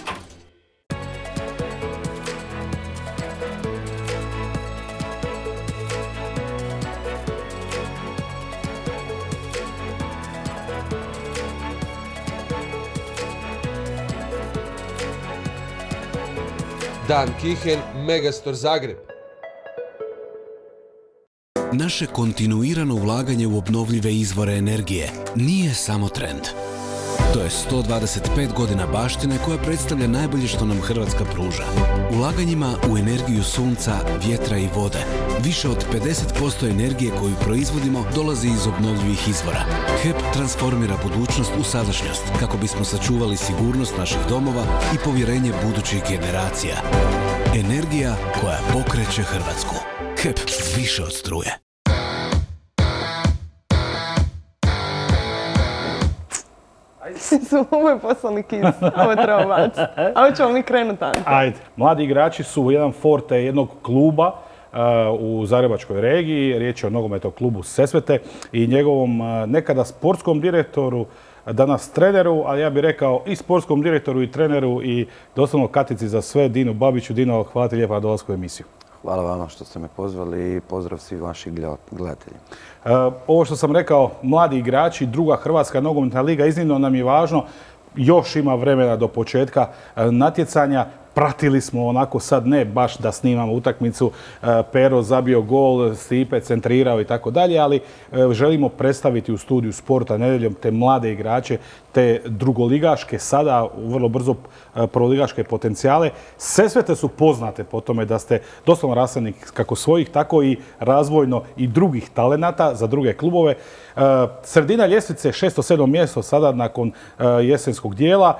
Dan Kihen, Megastor Zagreb. Naše kontinuirano ulaganje u obnovljive izvore energije nije samo trend. To je 125 godina baštine koja predstavlja najbolje što nam Hrvatska pruža. Ulaganjima u energiju sunca, vjetra i vode. Više od 50% energije koju proizvodimo dolazi iz obnovljivih izvora. HEP transformira budućnost u sadašnjost kako bismo sačuvali sigurnost naših domova i povjerenje budućih generacija. Energija koja pokreće Hrvatsku. HEP, više od struje. Ovo je poslani kis, ovo treba baciti. A ovo ćemo mi krenuti. Ajde, mladi igrači su jedan forte jednog kluba u Zagrebačkoj regiji. Riječ je o nogometnom klubu Sesvete i njegovom nekada sportskom direktoru, danas treneru, ali ja bih rekao i sportskom direktoru i treneru i doslovno katici za sve, Dinu Babiću. Dino, hvala ti lijepa na dolasku u emisiju. Hvala vama što ste me pozvali i pozdrav svih vaših gledatelji. Ovo što sam rekao, mladi igrači, druga Hrvatska nogometna liga, iznimno nam je važno. Još ima vremena do početka natjecanja. Pratili smo onako, sad ne baš da snimamo utakmicu, Pero zabio gol, Stipe centrirao i tako dalje, ali želimo predstaviti u studiju Sporta nedjeljom te mlade igrače, te drugoligaške, sada vrlo brzo prvoligaške potencijale. Sesvete su poznate po tome da ste doslovno rasadnik kako svojih, tako i razvojno i drugih talenata za druge klubove. Sredina ljestvice, 607. mjesto sada nakon jesenskog dijela.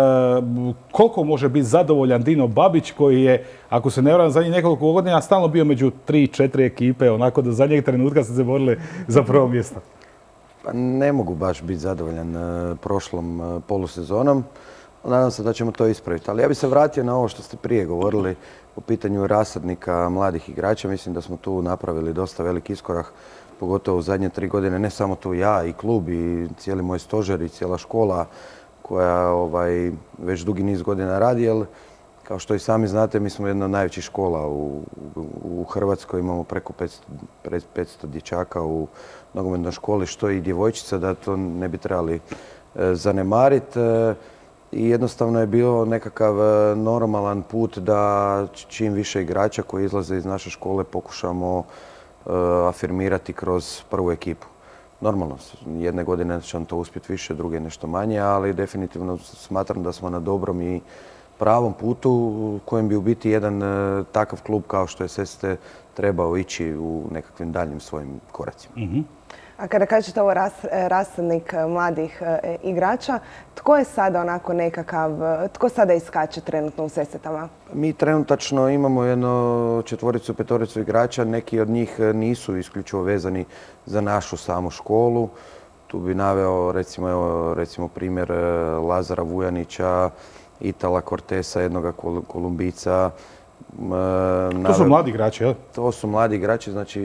Koliko može biti zadovoljan Dino Babić koji je, ako se ne varam, zadnjih nekoliko godina stalno bio među 3-4 ekipe, onako do zadnjeg trenutka ste se borili za prvo mjesto? Pa ne mogu baš biti zadovoljan prošlom polusezonom. Nadam se da ćemo to ispraviti. Ali ja bih se vratio na ovo što ste prije govorili po pitanju rasadnika mladih igrača. Mislim da smo tu napravili dosta veliki iskorak, pogotovo u zadnje 3 godine. Ne samo tu ja i klub i cijeli moj stožer i cijela škola koja već dugi niz godina radi, jer kao što i sami znate, mi smo jedna od najvećih škola u Hrvatskoj. Imamo preko 500 dječaka u nogometnoj školi, što i djevojčica, da to ne bi trebali zanemariti. I jednostavno je bio nekakav normalan put da čim više igrača koji izlaze iz naše škole pokušamo afirmirati kroz prvu ekipu. Normalno, jedne godine će nam to uspjeti više, druge nešto manje, ali definitivno smatram da smo na dobrom i pravom putu kojem bi u biti jedan takav klub kao što je Sesvete trebao ići u nekakvim daljnjim svojim koracima. A kada kažete ovo rasadnik mladih igrača, tko je sada onako nekakav, tko sada iskače trenutno u Sesvetama? Mi trenutačno imamo jedno 4, 5 igrača, neki od njih nisu isključivo vezani za našu samu školu. Tu bi naveo recimo primjer Lazara Vujanića, Itala Cortesa, jednoga Kolumbica. To su mladi igrači, jel? To su mladi igrači, znači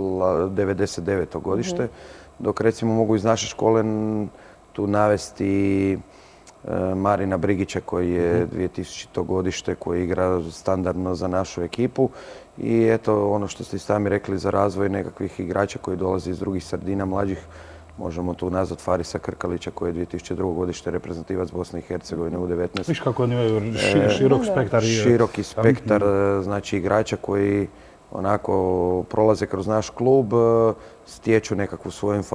99. godište. Dok recimo mogu iz naše škole tu navesti Marina Brigića koji je 2000. godište, koji igra standardno za našu ekipu. I eto ono što ste i sami rekli za razvoj nekakvih igrača koji dolaze iz drugih sredina mlađih. Možemo tu nazvat Farisa Krkalića koji je 2002. godište reprezentativac Bosne i Hercegovine u 19. Viš kako oni imaju širok spektar. Široki spektar, znači igrača koji onako prolaze kroz naš klub, stječu nekakvu svoju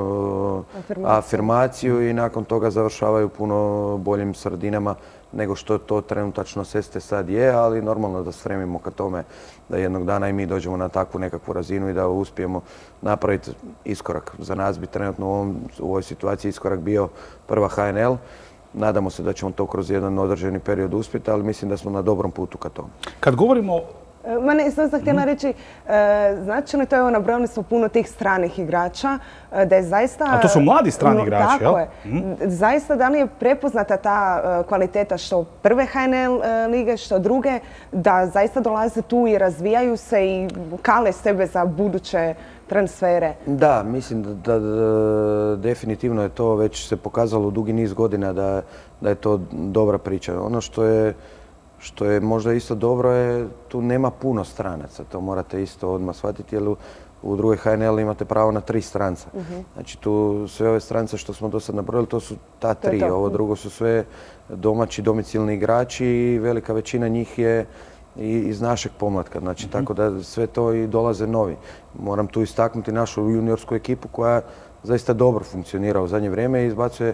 afirmaciju i nakon toga završavaju puno boljim sredinama nego što to trenutačno Sesvete sad je, ali normalno da stremimo ka tome da jednog dana i mi dođemo na takvu nekakvu razinu i da uspijemo napraviti iskorak. Za nas bi trenutno u ovoj situaciji iskorak bio prva HNL. Nadamo se da ćemo to kroz jedan određeni period uspjeti, ali mislim da smo na dobrom putu ka tome. Kad govorimo Sam htjela reći, znači li to je nabrojali smo puno tih stranih igrača, da je zaista... A to su mladi strani igrači, jel? Tako je. Zaista da li je prepoznata ta kvaliteta što prve HNL lige, što druge, da zaista dolaze tu i razvijaju se i kale sebe za buduće transfere? Da, mislim da definitivno je to već se pokazalo dugi niz godina da je to dobra priča. Ono što je možda isto dobro je, tu nema puno stranaca, to morate isto odmah shvatiti, jer u drugoj HNL imate pravo na 3 stranca. Znači tu sve ove strance što smo do sad nabrojili, to su ta 3, ovo drugo su sve domaći, domicilni igrači i velika većina njih je iz našeg pomlatka, znači tako da sve to i dolaze novi. Moram tu istaknuti našu juniorsku ekipu koja zaista dobro funkcionira u zadnje vrijeme i izbacuje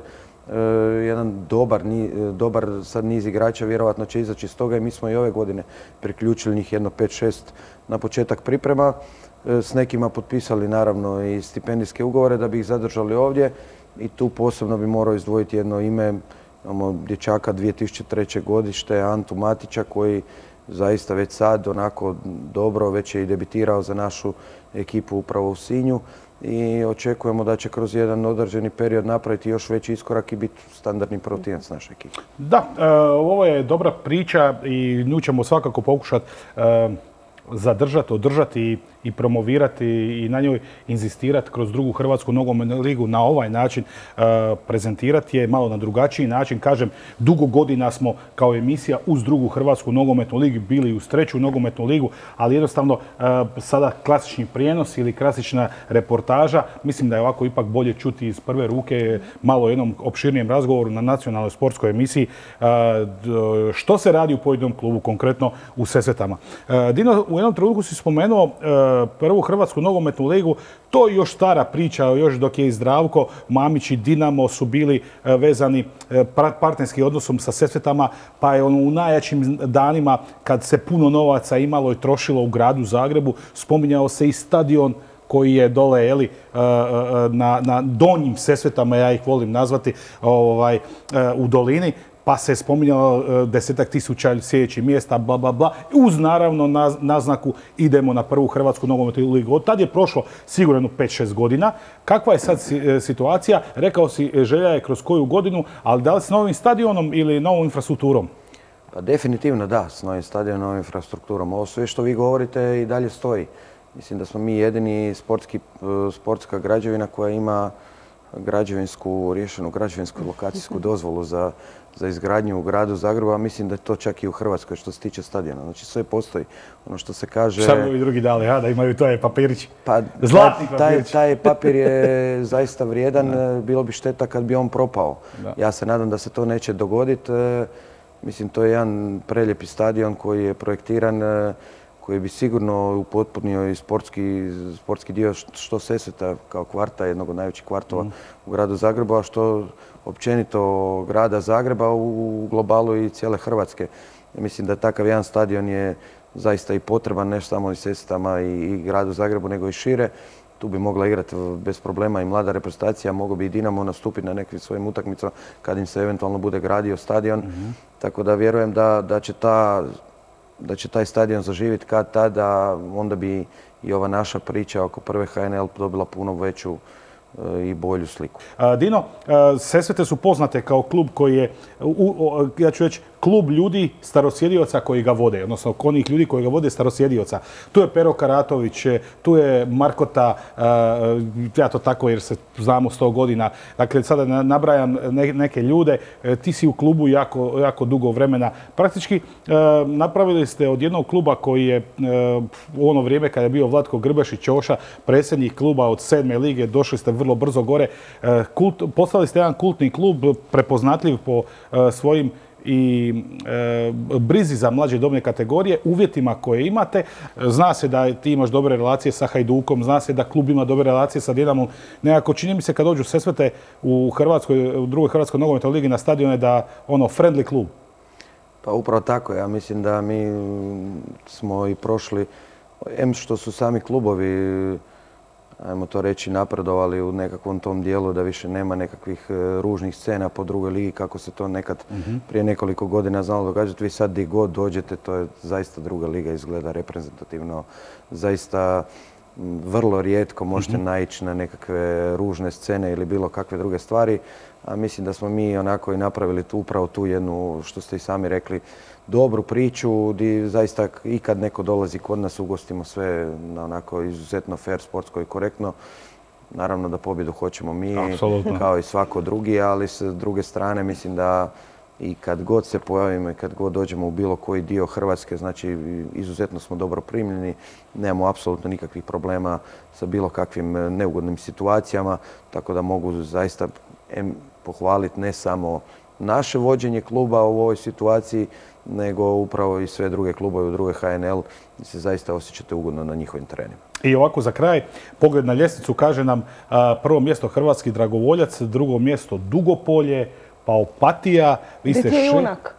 jedan dobar sad niz igrača vjerojatno će izaći iz toga i mi smo i ove godine priključili njih jedno 5-6 na početak priprema. S nekima potpisali naravno i stipendijske ugovore da bi ih zadržali ovdje i tu posebno bi morao izdvojiti jedno ime. Imamo dječaka 2003. godište, Antu Matića, koji zaista već sad onako dobro, već je i debitirao za našu ekipu upravo u Sinju i očekujemo da će kroz jedan određeni period napraviti još veći iskorak i biti standardni protivac naše ekipe. Da, ovo je dobra priča i nju ćemo svakako pokušati zadržati, održati i promovirati i na njoj inzistirati kroz drugu Hrvatsku nogometnu ligu na ovaj način prezentirati je malo na drugačiji način. Kažem, dugo godina smo kao emisija uz drugu Hrvatsku nogometnu ligu bili uz treću nogometnu ligu, ali jednostavno sada klasični prijenos ili klasična reportaža, mislim da je ovako ipak bolje čuti iz prve ruke malo o jednom opširnijem razgovoru na nacionalnoj sportskoj emisiji što se radi u pojedinom klubu, konkretno u Sesvetama. Dino, u jednom trenutku si spomenuo prvu Hrvatsku nogometnu ligu, to je još stara priča, još dok je i Zdravko Mamić i Dinamo su bili vezani partnerskim odnosom sa Sesvetama, pa je u najjačim danima kad se puno novaca imalo i trošilo u gradu Zagrebu, spominjao se i stadion koji je dole na donjim Sesvetama, ja ih volim nazvati, u dolini, pa se je spominjalo 10.000 sljedećih mjesta, bla, bla, bla, uz naravno naznaku idemo na prvu Hrvatsku nogometnu ligu. Od tad je prošlo sigurno 5-6 godina. Kakva je sad situacija? Rekao si, želja je kroz koju godinu, ali da li s novim stadionom ili novom infrastrukturom? Pa definitivno da, s novim stadionom, novom infrastrukturom. Ovo sve što vi govorite i dalje stoji. Mislim da smo mi jedini sportska građevina koja ima riješenu građevinsku lokacijsku dozvolu za izgradnju u gradu Zagrebu, a mislim da je to čak i u Hrvatskoj što se tiče stadiona. Znači sve postoji. Ono što se kaže... Šta bi ovi drugi dali, da imaju taj papirić? Pa, zlatni papirić. Taj papir je zaista vrijedan, bilo bi šteta kad bi on propao. Ja se nadam da se to neće dogoditi. Mislim, to je jedan prelijepi stadion koji je projektiran, koji bi sigurno upotpunio i sportski dio što Sesveta kao kvarta, jednog od najvećih kvartova u gradu Zagrebu, a što općenito grada Zagreba u globalu i cijele Hrvatske. Mislim da takav jedan stadion je zaista i potreban, ne samo i Sesvetama i gradu Zagrebu, nego i šire. Tu bi mogla igrati bez problema i mlada reprezentacija, mogao bi i Dinamo nastupiti na nekim svojim utakmicama kad im se eventualno bude gradio stadion. Tako da vjerujem da će taj stadion zaživjeti kad tada, onda bi i ova naša priča oko prve HNL dobila puno veću i bolju sliku. Dino, Sesvete su poznate kao klub koji je, ja ću reći, klub ljudi starosjedioca koji ga vode, odnosno onih ljudi koji ga vode starosjedioca. Tu je Pero Karatović, tu je Markota, ja to tako jer se znamo 100 godina. Dakle, sada nabrajam neke ljude, ti si u klubu jako dugo vremena. Praktički napravili ste od jednog kluba koji je u ono vrijeme kada je bio Vlatko Grbešić Ćoša, predsjednik kluba od 7. lige, došli ste vrlo brzo gore. Postali ste jedan kultni klub, prepoznatljiv po svojim i brizi za mlađe dobne kategorije, uvjetima koje imate. Zna se da ti imaš dobre relacije sa Hajdukom, zna se da klub ima dobre relacije sa Dinamom. Nekako čini mi se kad dođu Sesvete u drugoj Hrvatskoj nogometnoj ligi na stadione da friendly klub. Pa upravo tako, ja mislim da mi smo i prošli, što su sami klubovi, ajmo to reći, napredovali u nekakvom tom dijelu da više nema nekakvih ružnih scena po drugoj ligi kako se to nekad prije nekoliko godina znalo događati. Vi sad gdje god dođete, to je zaista druga liga, izgleda reprezentativno. Zaista vrlo rijetko možete naići na nekakve ružne scene ili bilo kakve druge stvari. A mislim da smo mi onako i napravili upravo tu jednu, što ste i sami rekli, dobru priču gdje zaista i kad neko dolazi kod nas ugostimo sve na onako izuzetno fair, sportsko i korektno. Naravno da pobjedu hoćemo mi, kao i svako drugi, ali s druge strane mislim da i kad god se pojavimo i kad god dođemo u bilo koji dio Hrvatske, znači izuzetno smo dobro primljeni, nemamo apsolutno nikakvih problema sa bilo kakvim neugodnim situacijama, tako da mogu zaista pohvaliti ne samo naše vođenje kluba u ovoj situaciji, nego upravo i sve druge klubove u drugoj HNL gdje se zaista osjećate ugodno na njihovim terenima. I ovako za kraj, pogled na ljestvicu kaže nam prvo mjesto Hrvatski Dragovoljac, drugo mjesto Dugopolje, pa Opatija. Gdje ti je junak?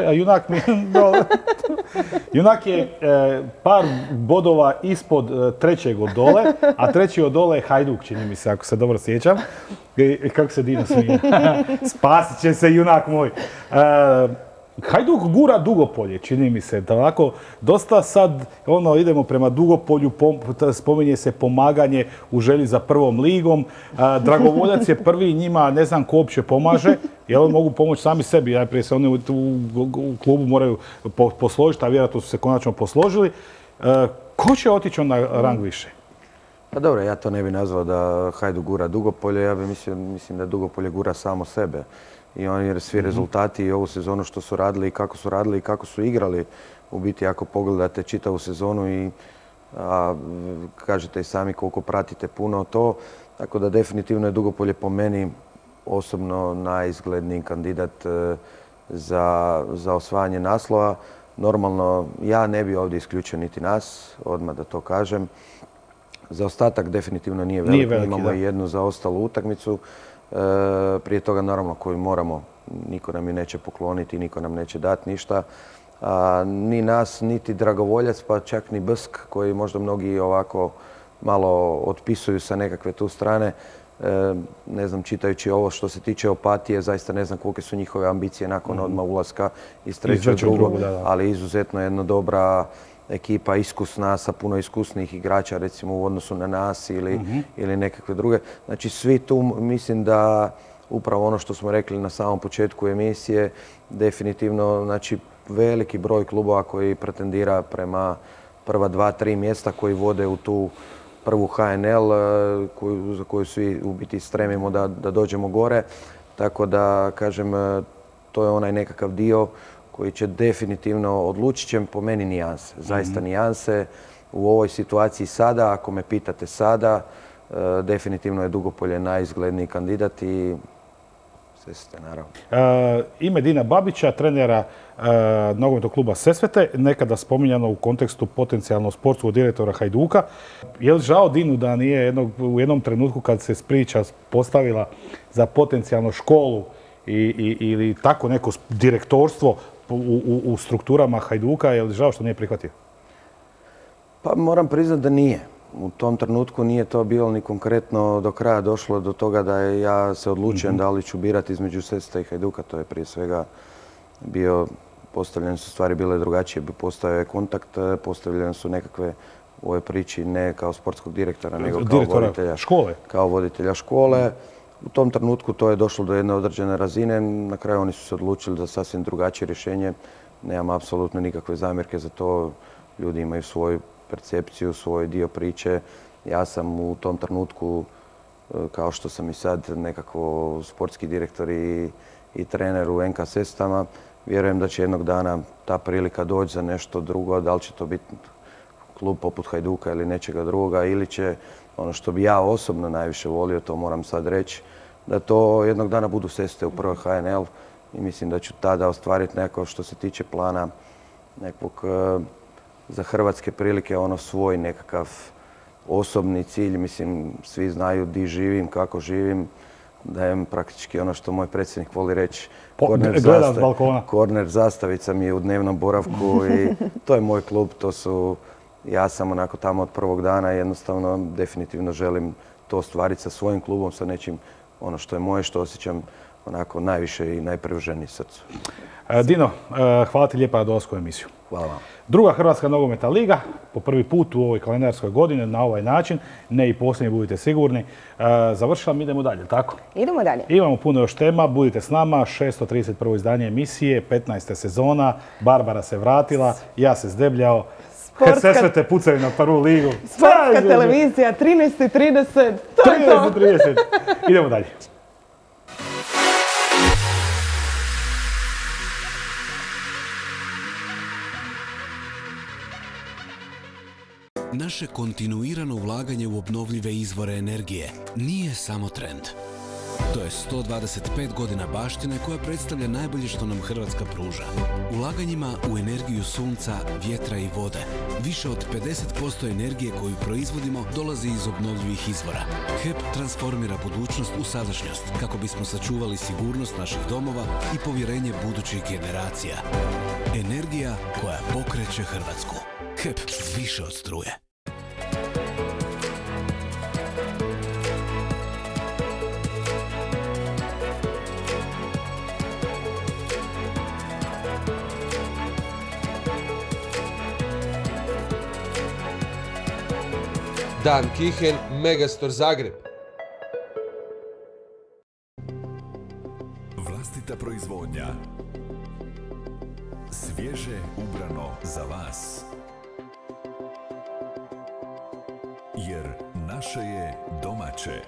Junak je par bodova ispod trećeg od dole, a treći od dole je Hajduk, čini mi se, ako se dobro sjećam. Kako se Dino smije. Spasit će se junak moj. Hajduk gura Dugopolje, čini mi se. Tako, dosta sad idemo prema Dugopolju, spominje se pomaganje u želji za prvom ligom. Dragovoljac je prvi, njima ne znam ko uopće pomaže, jer oni mogu pomoći sami sebi. Najprije se oni u klubu moraju posložiti, a vjerojatno su se konačno posložili. Ko će otići na rang više? Pa dobro, ja to ne bi nazvao da Hajduk gura Dugopolje, ja bi mislim da Dugopolje gura samo sebe. I oni svi rezultati i ovu sezonu što su radili i kako su igrali, u biti ako pogledate čitavu sezonu i kažete i sami koliko pratite puno to, tako da definitivno je Dugopolje po meni osobno najizgledniji kandidat za osvajanje naslova. Normalno, ja ne bi ovdje isključio niti nas, odmah da to kažem. Zaostatak definitivno nije velik, imamo i jednu zaostalu utakmicu. Prije toga naravno koju moramo, niko nam je neće pokloniti, niko nam neće dati ništa. Ni nas, niti Dragovoljac, pa čak ni Bsk, koji možda mnogi ovako malo otpisuju sa nekakve tu strane. Ne znam, čitajući ovo što se tiče Opatije, zaista ne znam kolike su njihove ambicije nakon odmah ulaska iz trećeg drugog, ali izuzetno jedna dobra ekipa, iskusna, sa puno iskusnijih igrača, recimo u odnosu na nas ili nekakve druge. Znači svi tu, mislim da upravo ono što smo rekli na samom početku emisije, definitivno znači veliki broj klubova koji pretendira prema prva 2-3 mjesta koji vode u tu prvu HNL, za koju svi u biti stremimo da dođemo gore. Tako da, kažem, to je onaj nekakav dio koji će definitivno odlučit će po meni nijanse. Zaista nijanse. U ovoj situaciji sada, ako me pitate sada, definitivno je Dugopolje najizgledniji kandidat i sve ste naravno. Ime Dina Babića, trenera nogometnog kluba Sesvete, nekada spominjano u kontekstu potencijalno sportskog direktora Hajduka. Je li žao Dinu da nije u jednom trenutku kad se priča postavila za potencijalno školu ili tako neko direktorstvo u strukturama Hajduka, je li žao što nije prihvatio? Pa moram priznati da nije. U tom trenutku nije to bilo ni konkretno do kraja došlo do toga da ja se odlučujem da li ću birati između Sesvete i Hajduka. To je prije svega bio, postavljene su stvari bile drugačije. Postojao je kontakt, postavljene su nekakve u ovoj priči ne kao sportskog direktora, nego kao voditelja škole. U tom trenutku to je došlo do jedne određene razine. Na kraju oni su se odlučili za sasvim drugačije rješenje. Nemam apsolutno nikakve zamjerke za to. Ljudi imaju svoju percepciju, svoj dio priče. Ja sam u tom trenutku, kao što sam i sad nekako sportski direktor i trener u NK Sesvetama, vjerujem da će jednog dana ta prilika doći za nešto drugo, da li će to biti klub poput Hajduka ili nečega drugoga, ili će ono što bi ja osobno najviše volio, to moram sad reći, da to jednog dana budu Sesvete u prvoj HNL i mislim da ću tada ostvariti neko što se tiče plana nekog za hrvatske prilike, ono svoj nekakav osobni cilj. Mislim, svi znaju di živim, kako živim, da je praktički ono što moj predsjednik voli reći, korner zastavica mi je u dnevnom boravku i to je moj klub, to su, ja sam onako tamo od prvog dana jednostavno definitivno želim to ostvariti sa svojim klubom, sa nečim ono što je moje, što osjećam onako najviše i najprivrženije srcu. Dino, hvala ti lijepa na dolasku u emisiju. Hvala vam. Druga Hrvatska nogometna liga, po prvi put u ovoj kalendarskoj godini na ovaj način, ne i posljednji, budite sigurni. Završila, mi idemo dalje, tako? Idemo dalje. Imamo puno još tema, budite s nama, 631. izdanje emisije, 15. sezona, Barbara se vratila, ja se zdebljao, Sesvete pucaju na prvu ligu. Sportska televizija, 13:30, to je to. 13:30. Idemo dalje. Naše kontinuirano ulaganje u obnovljive izvore energije nije samo trend. To je 125 godina baštine koja predstavlja najbolje što nam Hrvatska pruža. Ulaganjima u energiju sunca, vjetra i vode. Više od 50% energije koju proizvodimo dolazi iz obnovljivih izvora. HEP transformira budućnost u sadašnjost kako bismo sačuvali sigurnost naših domova i povjerenje budućih generacija. Energija koja pokreće Hrvatsku. HEP, više od struje. Dan Kihen, Megastor Zagreb. Vlastita proizvodnja. Svježe ubrano za vas. Jer naše je domaće.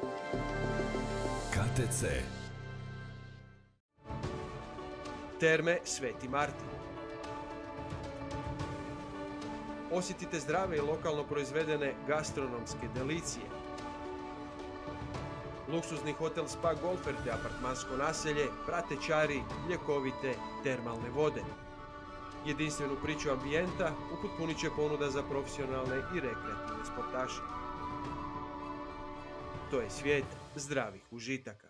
KTC. Terme Sveti Martin. Osjetite zdrave i lokalno proizvedene gastronomske delicije. Luksuzni hotel Spa Golfer te apartmansko naselje prate čari ljekovite termalne vode. Jedinstvenu priču ambijenta upotpunit će ponuda za profesionalne i rekreativne sportaše. To je svijet zdravih užitaka.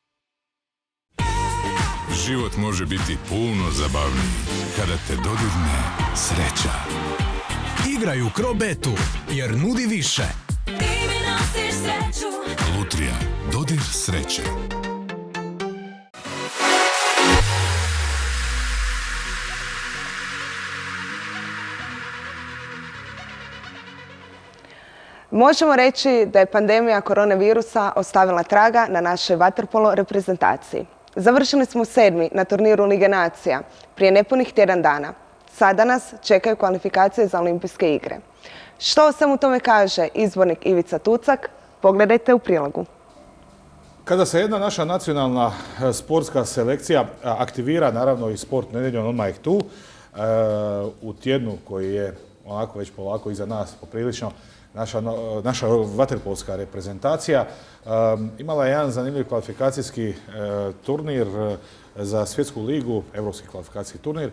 Život može biti puno zabavniji kada te dodirne sreća. Igraj u Crobetu, jer nudi više. Lutrija, dodir sreće. Možemo reći da je pandemija koronavirusa ostavila traga na našoj vaterpolo reprezentaciji. Završili smo 7. na turniru Lige nacija prije nepunih tjedan dana. Sada nas čekaju kvalifikacije za olimpijske igre. Što o svemu tome kaže izbornik Ivica Tucak, pogledajte u prilogu. Kada se jedna naša nacionalna sportska selekcija aktivira, naravno i Sport nedjeljom odmah je tu, u tjednu koji je onako već polako iza nas poprilično, naša vaterpolska reprezentacija imala je jedan zanimljiv kvalifikacijski turnir za svjetsku ligu, europski kvalifikacijski turnir.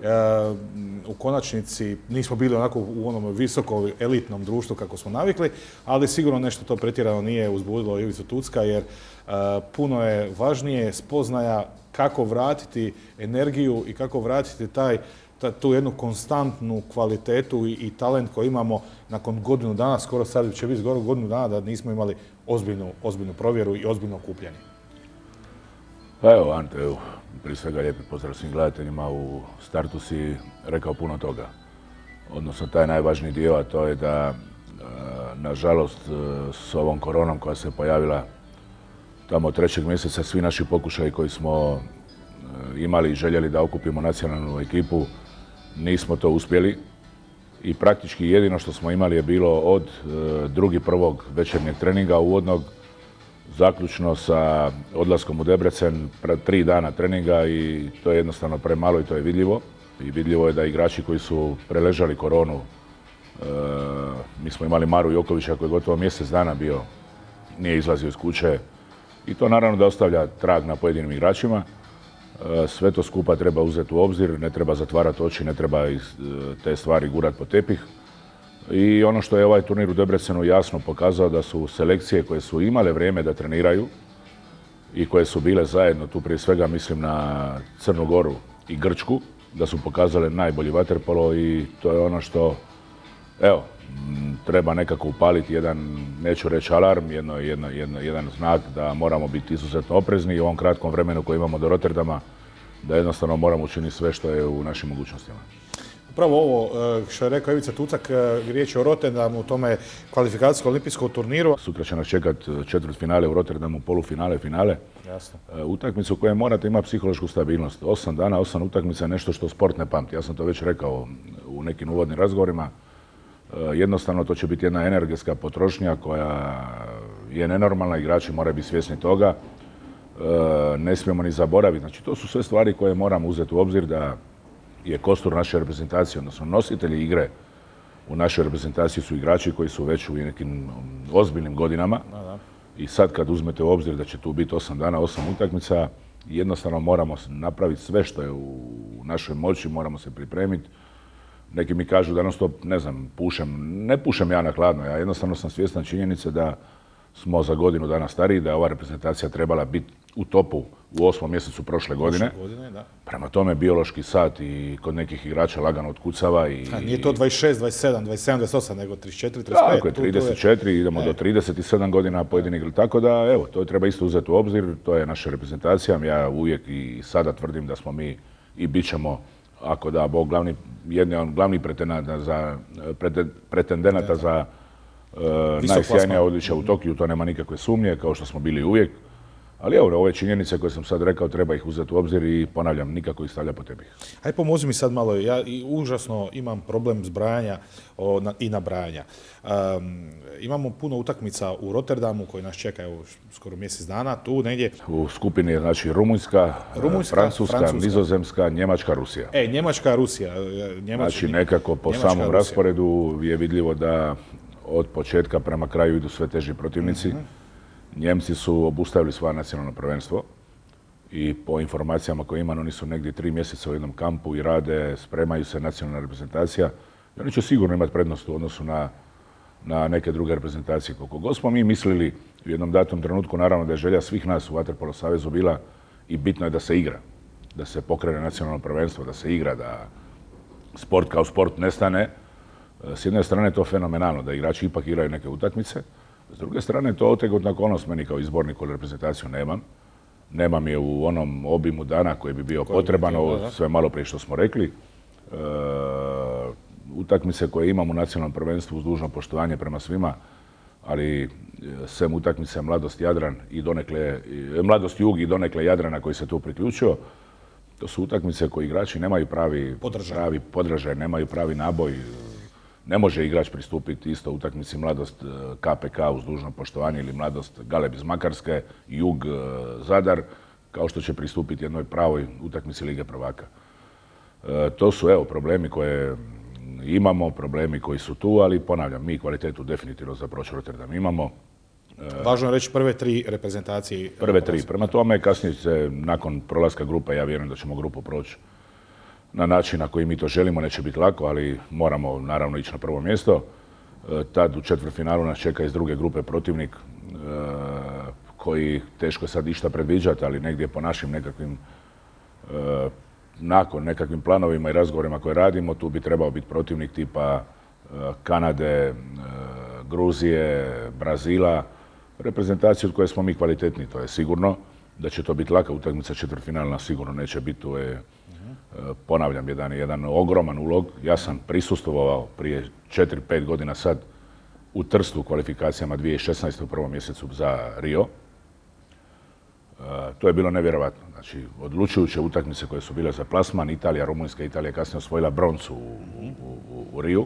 U konačnici nismo bili onako u onom visokom elitnom društvu kako smo navikli, ali sigurno nešto to pretjerano nije uzbudilo Ivicu Tucka, jer puno je važnije spoznaja kako vratiti energiju i kako vratiti tu jednu konstantnu kvalitetu i talent koji imamo nakon godinu dana, skoro sad će biti skoro godinu dana da nismo imali ozbiljnu provjeru i ozbiljno okupljanje. Pa evo, Ante, prije svega lijepi pozdrav svim gledateljima. U startu si rekao puno toga. Odnosno, taj najvažniji dio, a to je da, nažalost, s ovom koronom koja se pojavila tamo od 3. mjeseca, svi naši pokušaji koji smo imali i željeli da okupimo nacionalnu ekipu, nismo to uspjeli. I praktički jedino što smo imali je bilo od 2.1. večernjeg treninga uvodnog, zaključno sa odlaskom u Debrecen, 3 dana treninga, i to je jednostavno premalo i to je vidljivo. I vidljivo je da igrači koji su preležali koronu, mi smo imali Maru Jokovića koji je gotovo mjesec dana bio, nije izlazio iz kuće, i to naravno da ostavlja trag na pojedinim igračima. Sve to skupa treba uzeti u obzir, ne treba zatvarati oči, ne treba te stvari gurati pod tepih. I ono što je ovaj turnir u Debrecenu jasno pokazao, da su selekcije koje su imale vrijeme da treniraju i koje su bile zajedno, tu prije svega mislim na Crnu Goru i Grčku, da su pokazale najbolji vaterpolo, i to je ono što, evo, treba nekako upaliti jedan, neću reći alarm, jedan znak da moramo biti izuzetno oprezni i u ovom kratkom vremenu koje imamo do Rotterdama, da jednostavno moramo učiniti sve što je u našim mogućnostima. Upravo ovo što je rekao Ivica Tucak, riječ je o Rotterdamu, u tome kvalifikacijskom olimpijskom turniru. Sutra će nas čekati četvrtfinale u Rotterdamu, polufinale, finale. Jasno. Utakmicu koje morate imati psihološku stabilnost. 8 dana, 8 utakmica je nešto što sport ne pamti. Ja sam to već rekao u nekim uvodnim razgovorima. Jednostavno to će biti jedna energetska potrošnja koja je nenormalna, igrači moraju biti svjesni toga. Ne smijemo ni zaboraviti. Znači, to su sve stvari koje moramo uzeti u obzir, da je kostur naše reprezentacije, odnosno nositelji igre u našoj reprezentaciji su igrači koji su već u nekim ozbiljnim godinama I sad kad uzmete u obzir da će tu biti 8 dana, 8 utakmica, jednostavno moramo napraviti sve što je u našoj moći, moramo se pripremiti. Neki mi kažu da ne znam, ne pušem ja na hladno, ja jednostavno sam svjestan činjenice da smo za godinu dana stariji, da je ova reprezentacija trebala biti u topu u 8. mjesecu prošle godine. Da. Prema tome biološki sat i kod nekih igrača lagano otkucava. Nije to 26, 27, 27, 28, nego 34, 35. Tako je, 34, idemo do 37 godina pojedini igra. Tako da, evo, to treba isto uzeti u obzir, to je naša reprezentacija. Ja uvijek i sada tvrdim da smo mi i bit ćemo, ako da Bog, jedni od glavnih pretendenata za najsjajnija odličja u Tokiju, to nema nikakve sumnje, kao što smo bili uvijek. Ali evo, ove činjenice koje sam sad rekao, treba ih uzeti u obzir i ponavljam, nikako ih stavlja po tepih. Aj pomozi mi sad malo, ja užasno imam problem zbrajanja i nabrajanja. Imamo puno utakmica u Rotterdamu koji nas čeka skoro mjesec dana, tu negdje. U skupini je znači Rumunjska, Francuska, Nizozemska, Njemačka, Rusija. Njemačka, Rusija. Znači nekako po samom rasporedu je vidljivo da od početka prema kraju idu sve teži protivnici. Njemci su obustavili svoje nacionalno prvenstvo i po informacijama koje imam, oni su negdje 3 mjeseca u jednom kampu i rade, spremaju se nacionalna reprezentacija i oni će sigurno imati prednost u odnosu na neke druge reprezentacije. Koliko god smo mi mislili u jednom datom trenutku, naravno da je želja svih nas u Vaterpolo savezu bila i bitno je da se igra, da se pokrene nacionalno prvenstvo, da se igra, da sport kao sport nestane. S jedne strane je to fenomenalno, da igrači ipak igraju neke utakmice. S druge strane, to otegotna okolnost meni kao izbornik ili reprezentaciju nemam. Nemam je u onom obimu dana koji bi bio potreban, ovo sve malo prije što smo rekli. Utakmice koje imam u nacionalnom prvenstvu uz dužno poštovanje prema svima, ali sem utakmice Mladost Jadran i donekle, Mladost Jug i donekle Jadrana koji se tu priključio, to su utakmice koje igrači nemaju pravi podražaj, nemaju pravi naboj. Ne može igrač pristupiti isto utakmici Mladost KPK uz dužno poštovanje ili Mladost Galeb iz Makarske, Jug Zadar, kao što će pristupiti jednoj pravoj utakmici Lige prvaka. To su problemi koje imamo, problemi koji su tu, ali ponavljam, mi kvalitetu definitivno za proći Rotterdam imamo. Važno je reći prve 3 reprezentacije. Prve 3. Prema tome, kasnije se nakon prolaska grupa, ja vjerujem da ćemo grupu proći na način na koji mi to želimo, neće biti lako, ali moramo naravno ići na prvo mjesto. Tad u četvrtfinalu nas čeka iz druge grupe protivnik koji teško je sad išta predviđati, ali negdje po našim nekakvim nakon nekakvim planovima i razgovorima koje radimo, tu bi trebao biti protivnik tipa Kanade, Gruzije, Brazila, reprezentaciju od koje smo mi kvalitetni, to je sigurno. Da će to biti laka utakmica četvrtfinalna, sigurno neće biti, to je ponavljam, jedan ogroman ulog. Ja sam prisustvovao prije 4-5 godina sad u Trstu u kvalifikacijama 2016. u prvom mjesecu za Rio. To je bilo nevjerovatno. Znači, odlučujuće utakmice koje su bile za plasman, Italija, Rumunjska, Italija kasnije osvojila broncu u Riju.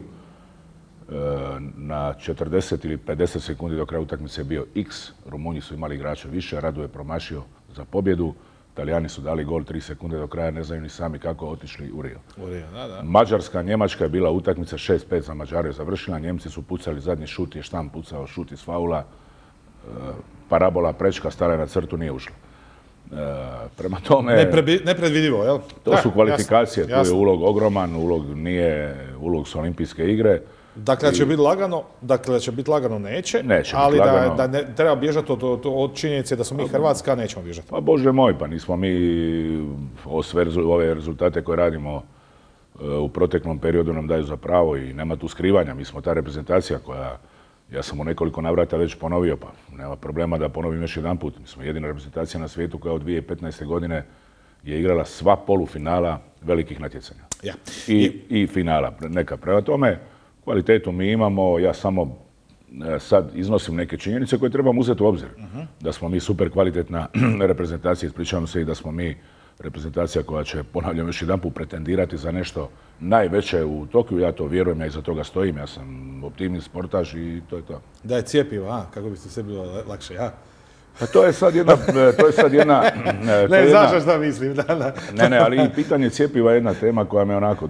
Na 40 ili 50 sekundi do kraja utakmice je bio X. Rumunji su imali igrača više, Radu je promašio za pobjedu. Italijani su dali gol 3 sekunde do kraja, ne znaju ni sami kako otišli u Rio. Mađarska, Njemačka je bila utakmica 6-5 za Mađare završila, Njemci su pucali zadnji šut, je Štam pucao šut iz faula, parabola prečka stala je na crtu, nije ušla. Prema tome... Nepredvidivo, jel? To su kvalifikacije, tu je ulog ogroman, nije ulog s olimpijske igre. Dakle, da će biti lagano neće, ali da ne treba bježati od činjenice da smo mi Hrvatska, nećemo bježati. Pa Bože moj, pa nismo mi ove rezultate koje radimo u proteklom periodu nam daju za pravo i nema tu skrivanja. Mi smo ta reprezentacija koja, ja sam u nekoliko navrata već ponovio, pa nema problema da ponovim još jedan put. Mi smo jedina reprezentacija na svijetu koja od 2015. godine je igrala sva polufinala velikih natjecanja. I finala neka. Prema tome, kvalitetu mi imamo, ja samo sad iznosim neke činjenice koje trebamo uzeti u obzir. Da smo mi super kvalitetna reprezentacija, ispričavam se i da smo mi reprezentacija koja će, ponavljam još jedan put, pretendirati za nešto najveće u Tokiju. Ja to vjerujem, ja iza toga stojim, ja sam optimist, sportaš i to je to. Da je cjepivo, kako bi sve bilo lakše, Pa to je sad jedna... Ne, znaš šta mislim, Ne, ali pitanje cjepiva je jedna tema koja me onako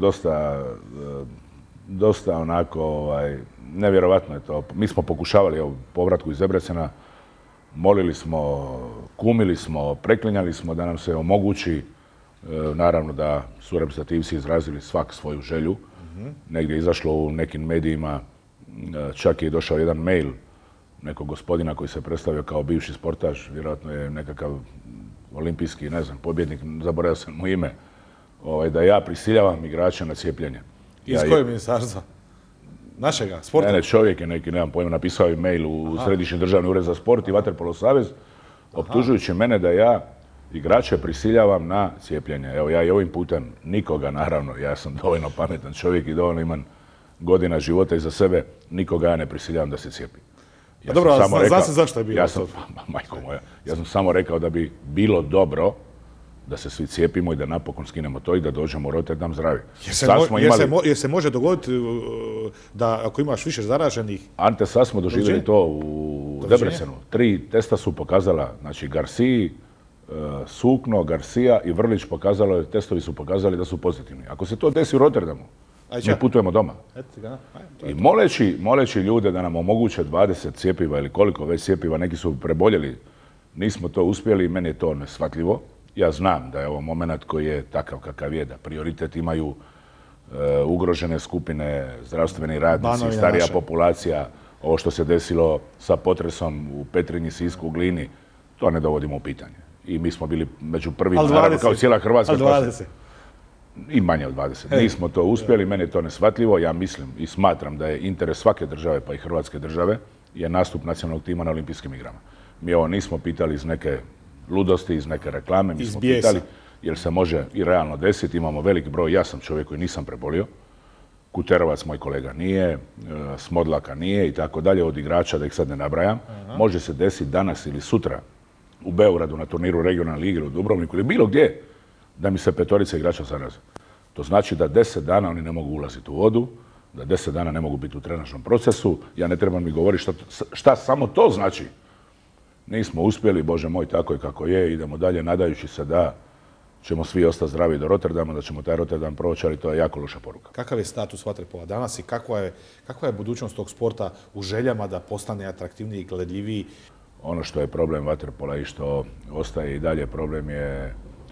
dosta onako, nevjerovatno je to. Mi smo pokušavali u povratku iz Debrecena, molili smo, kumili smo, preklinjali smo da nam se omogući, naravno da su reprezentativci izrazili svak svoju želju. Negdje je izašlo u nekim medijima, čak je došao jedan mail nekog gospodina koji se predstavio kao bivši sportaš, vjerojatno je nekakav olimpijski, ne znam, pobjednik, zaboravio sam mu ime, da ja prisiljavam igrače na cijepljenje. Iz kojeg ministarstva? Našega? Sporta? Ne, čovjek je neki, nemam pojma, napisao je mail u Središnji državni ured za sport i Vaterpolo savez, optužujući mene da ja igrače prisiljavam na cijepljenje. Evo, ja i ovim putem nikoga, naravno, ja sam dovoljno pametan čovjek i dovoljno imam godina života iza sebe, nikoga ja ne prisiljavam da se cijepi. Dobro, zna se zašto je bilo to? Majko moja, ja sam samo rekao da bi bilo dobro da se svi cijepimo i da napokon skinemo to i da dođemo u Rotterdam zdravi. Jer se može dogoditi da ako imaš više zaraženih... Ante, sad smo doživjeli to u Debrecenu. 3 testa su pokazala, znači Garciji, Sukno, Garcia i Vrlić testovi su pokazali da su pozitivni. Ako se to desi u Rotterdamu, mi putujemo doma. I moleći ljude da nam omoguće 20 cjepiva ili koliko već cjepiva, neki su preboljeli, nismo to uspjeli i meni je to neshvatljivo. Ja znam da je ovo moment koji je takav kakav je, da prioritet imaju ugrožene skupine, zdravstveni radnici, starija populacija, ovo što se desilo sa potresom u Petrinji, Sisku, Glini, to ne dovodimo u pitanje. I mi smo bili među prvima, naravno, kao cijela Hrvatska. Ali 20? I manje od 20. Nismo to uspjeli, meni je to neshvatljivo. Ja mislim i smatram da je interes svake države, pa i Hrvatske države, je nastup nacionalnog tima na olimpijskim igrama. Mi ovo nismo pitali iz neke ludosti, iz neke reklame, mi smo pitali jer se može i realno desiti. Imamo velik broj, ja sam čovjek koji nisam prebolio, Kuterovac, moj kolega, nije, Smodlaka nije i tako dalje, od igrača, da ih sad ne nabrajam. Može se desiti danas ili sutra u Beogradu na turniru regionalne lige u Dubrovniku ili bilo gdje da mi se 5 igrača zaraze. To znači da 10 dana oni ne mogu ulaziti u vodu, da 10 dana ne mogu biti u trenažnom procesu. Ja ne trebam mi govoriti šta samo to znači. Nismo uspjeli, Bože moj, tako je kako je, idemo dalje nadajući se da ćemo svi ostati zdravi do Rotterdama, da ćemo taj Rotterdam proći, ali to je jako loša poruka. Kakav je status vaterpola danas i kakva je budućnost tog sporta u željama da postane atraktivniji i gledljiviji? Ono što je problem vaterpola i što ostaje i dalje problem je,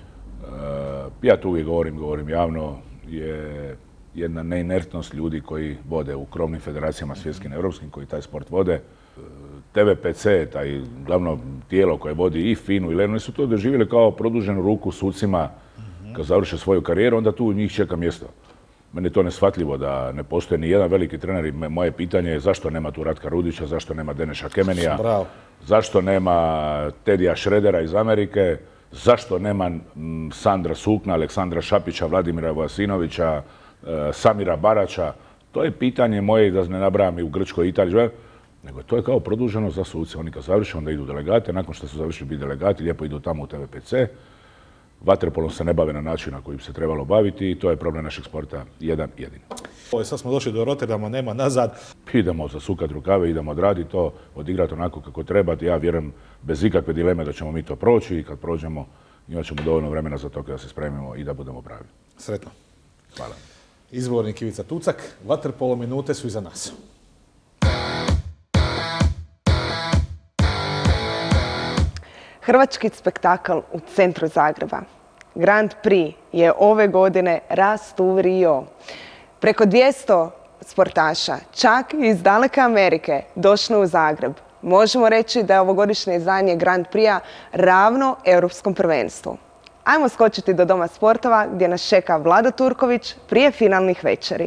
ja tu uvijek govorim javno, je jedna neinertnost ljudi koji vode u krovnim federacijama svjetskim i europskim, koji taj sport vode. TVPC, taj glavno tijelo koje vodi i FINU i LENU, su to doživjeli kao produženu ruku sucima kad završe svoju karijeru, onda tu njih čeka mjesto. Meni je to neshvatljivo da ne postoji ni jedan veliki trener i moje pitanje je zašto nema tu Ratka Rudića, zašto nema Deneša Kemenija, zašto nema Tedija Šredera iz Amerike, zašto nema Sandra Sukna, Aleksandra Šapića, Vladimira Vojasinovića, Samira Baraća. To je pitanje moje, da ne nabrajam i u Grčkoj i Italiji, nego to je kao produženo za suce. Oni kad završe, onda idu delegate, nakon što su završili biti delegati, lijepo idu tamo u TVPC. Vaterpolom se ne bave na način na koji bi se trebalo baviti i to je problem našeg sporta jedan jedini. Sad smo došli do Rotterdama, nema nazad. Idemo zasukati rukave, idemo odraditi to, odigrati onako kako treba. Ja vjerujem bez ikakve dileme da ćemo mi to proći i kad prođemo imat ćemo dovoljno vremena za to da se spremimo i da budemo pravi. Sretno. Hvala. Izbornik Ivica Tucak, vaterpolo minute su iza nas. Hrvatski spektakl u centru Zagreba. Grand Prix je ove godine rasturio. Preko 200 sportaša, čak iz daleke Amerike, došlo u Zagreb. Možemo reći da je ovogodišnje izdanje Grand Prix-a ravno europskom prvenstvu. Ajmo skočiti do Doma sportova gdje nas čeka Vlado Turković prije finalnih večeri.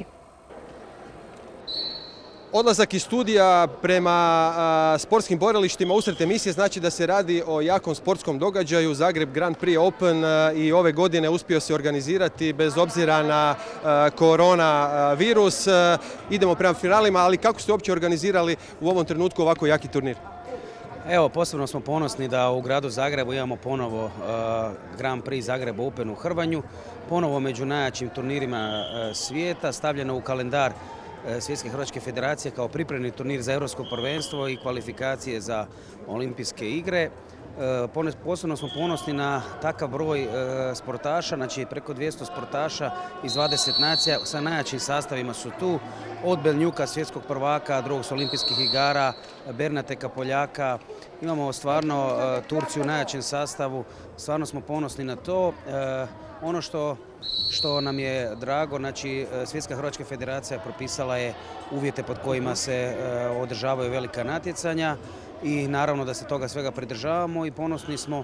Odlazak iz studija prema sportskim borilištima usred emisije znači da se radi o jakom sportskom događaju. Zagreb Grand Prix Open i ove godine uspio se organizirati bez obzira na koronavirus. Idemo prema finalima, ali kako ste uopće organizirali u ovom trenutku ovako jaki turnir? Evo, posebno smo ponosni da u gradu Zagrebu imamo ponovo Grand Prix Zagreb Open u Hrvanju, ponovo među najjačim turnirima svijeta, stavljeno u kalendar Svjetske hrvačke federacije kao pripremni turnir za europsko prvenstvo i kvalifikacije za olimpijske igre. Posebno smo ponosni na takav broj sportaša, znači preko 200 sportaša iz 20 nacija sa najjačim sastavima su tu, od Belnjuka, svjetskog prvaka, drugog s olimpijskih igara, Bernateka Poljaka. Imamo stvarno Turciju u najjačem sastavu, stvarno smo ponosni na to. Ono što nam je drago, znači Svjetska hrvačka federacija propisala je uvjete pod kojima se održavaju velika natjecanja i naravno da se toga svega pridržavamo i ponosni smo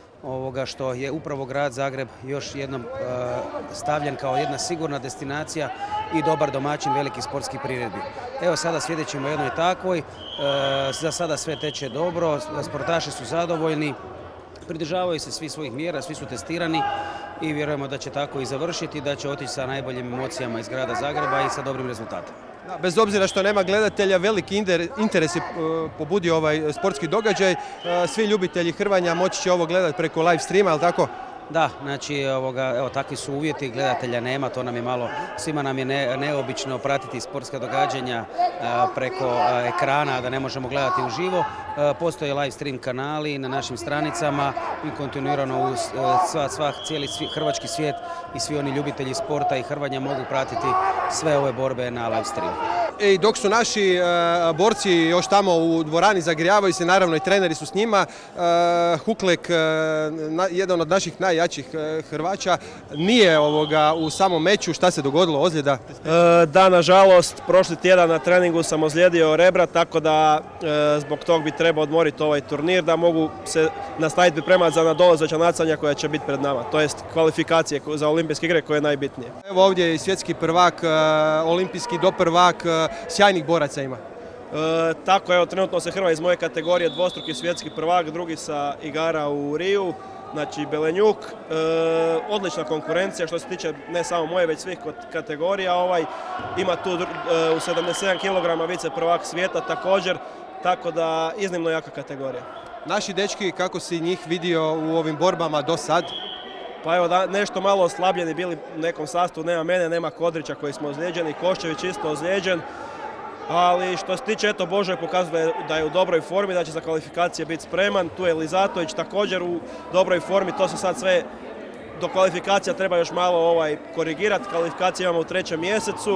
što je upravo grad Zagreb još jednom stavljen kao jedna sigurna destinacija i dobar domaćin velikih sportskih priredbi. Evo sada svjedočimo jednoj takvoj, za sada sve teče dobro, sportaši su zadovoljni, pridržavaju se svi svojih mjera, svi su testirani i vjerujemo da će tako i završiti, da će otići sa najboljim emocijama iz grada Zagreba i sa dobrim rezultatima. Bez obzira što nema gledatelja, veliki interes je pobudio ovaj sportski događaj. Svi ljubitelji hrvanja moći će ovo gledati preko live streama, je li tako? Da, znači evo takvi su uvjeti, gledatelja nema, to nam je malo, svima nam je neobično pratiti sportska događanja preko ekrana, da ne možemo gledati uživo. Postoje live stream kanali na našim stranicama i kontinuirano cijeli hrvatski svijet i svi oni ljubitelji sporta i hrvanja mogu pratiti sve ove borbe na live streamu. I dok su naši borci još tamo u dvorani, zagrijavaju se, naravno i treneri su s njima, Huklek, jedan od naših najjačih Hrvaća, nije u samom meču. Šta se dogodilo, ozljeda? Da, nažalost, prošli tjedan na treningu sam ozlijedio rebra, tako da zbog tog bi trebao odmoriti ovaj turnir, da mogu se nastaviti pripremati za nadolazeća natjecanja koja će biti pred nama, to jest kvalifikacije za olimpijske igre koje je najbitnije. Evo ovdje je i svjetski prvak, olimpijski doprvak, sjajnih boraca ima. Tako, evo trenutno se Hrvat iz moje kategorije dvostruki svjetski prvak, drugi sa igara u Riju, znači Belenjuk. Odlična konkurencija što se tiče ne samo moje, već svih kategorija. Ima tu u 77 kg vice prvak svijeta također, tako da iznimno jaka kategorija. Naši dečki, kako si njih vidio u ovim borbama do sad? Pa evo, nešto malo oslabljeni bili u nekom sastavu, nema mene, nema Kodrića koji smo ozlijeđeni, Koščević isto ozlijeđen, ali što se tiče, eto, Božo je pokazao da je u dobroj formi, da će za kvalifikacije biti spreman, tu je Lizatović također u dobroj formi, to su sad sve, do kvalifikacija treba još malo korigirati, kvalifikacije imamo u 3. mjesecu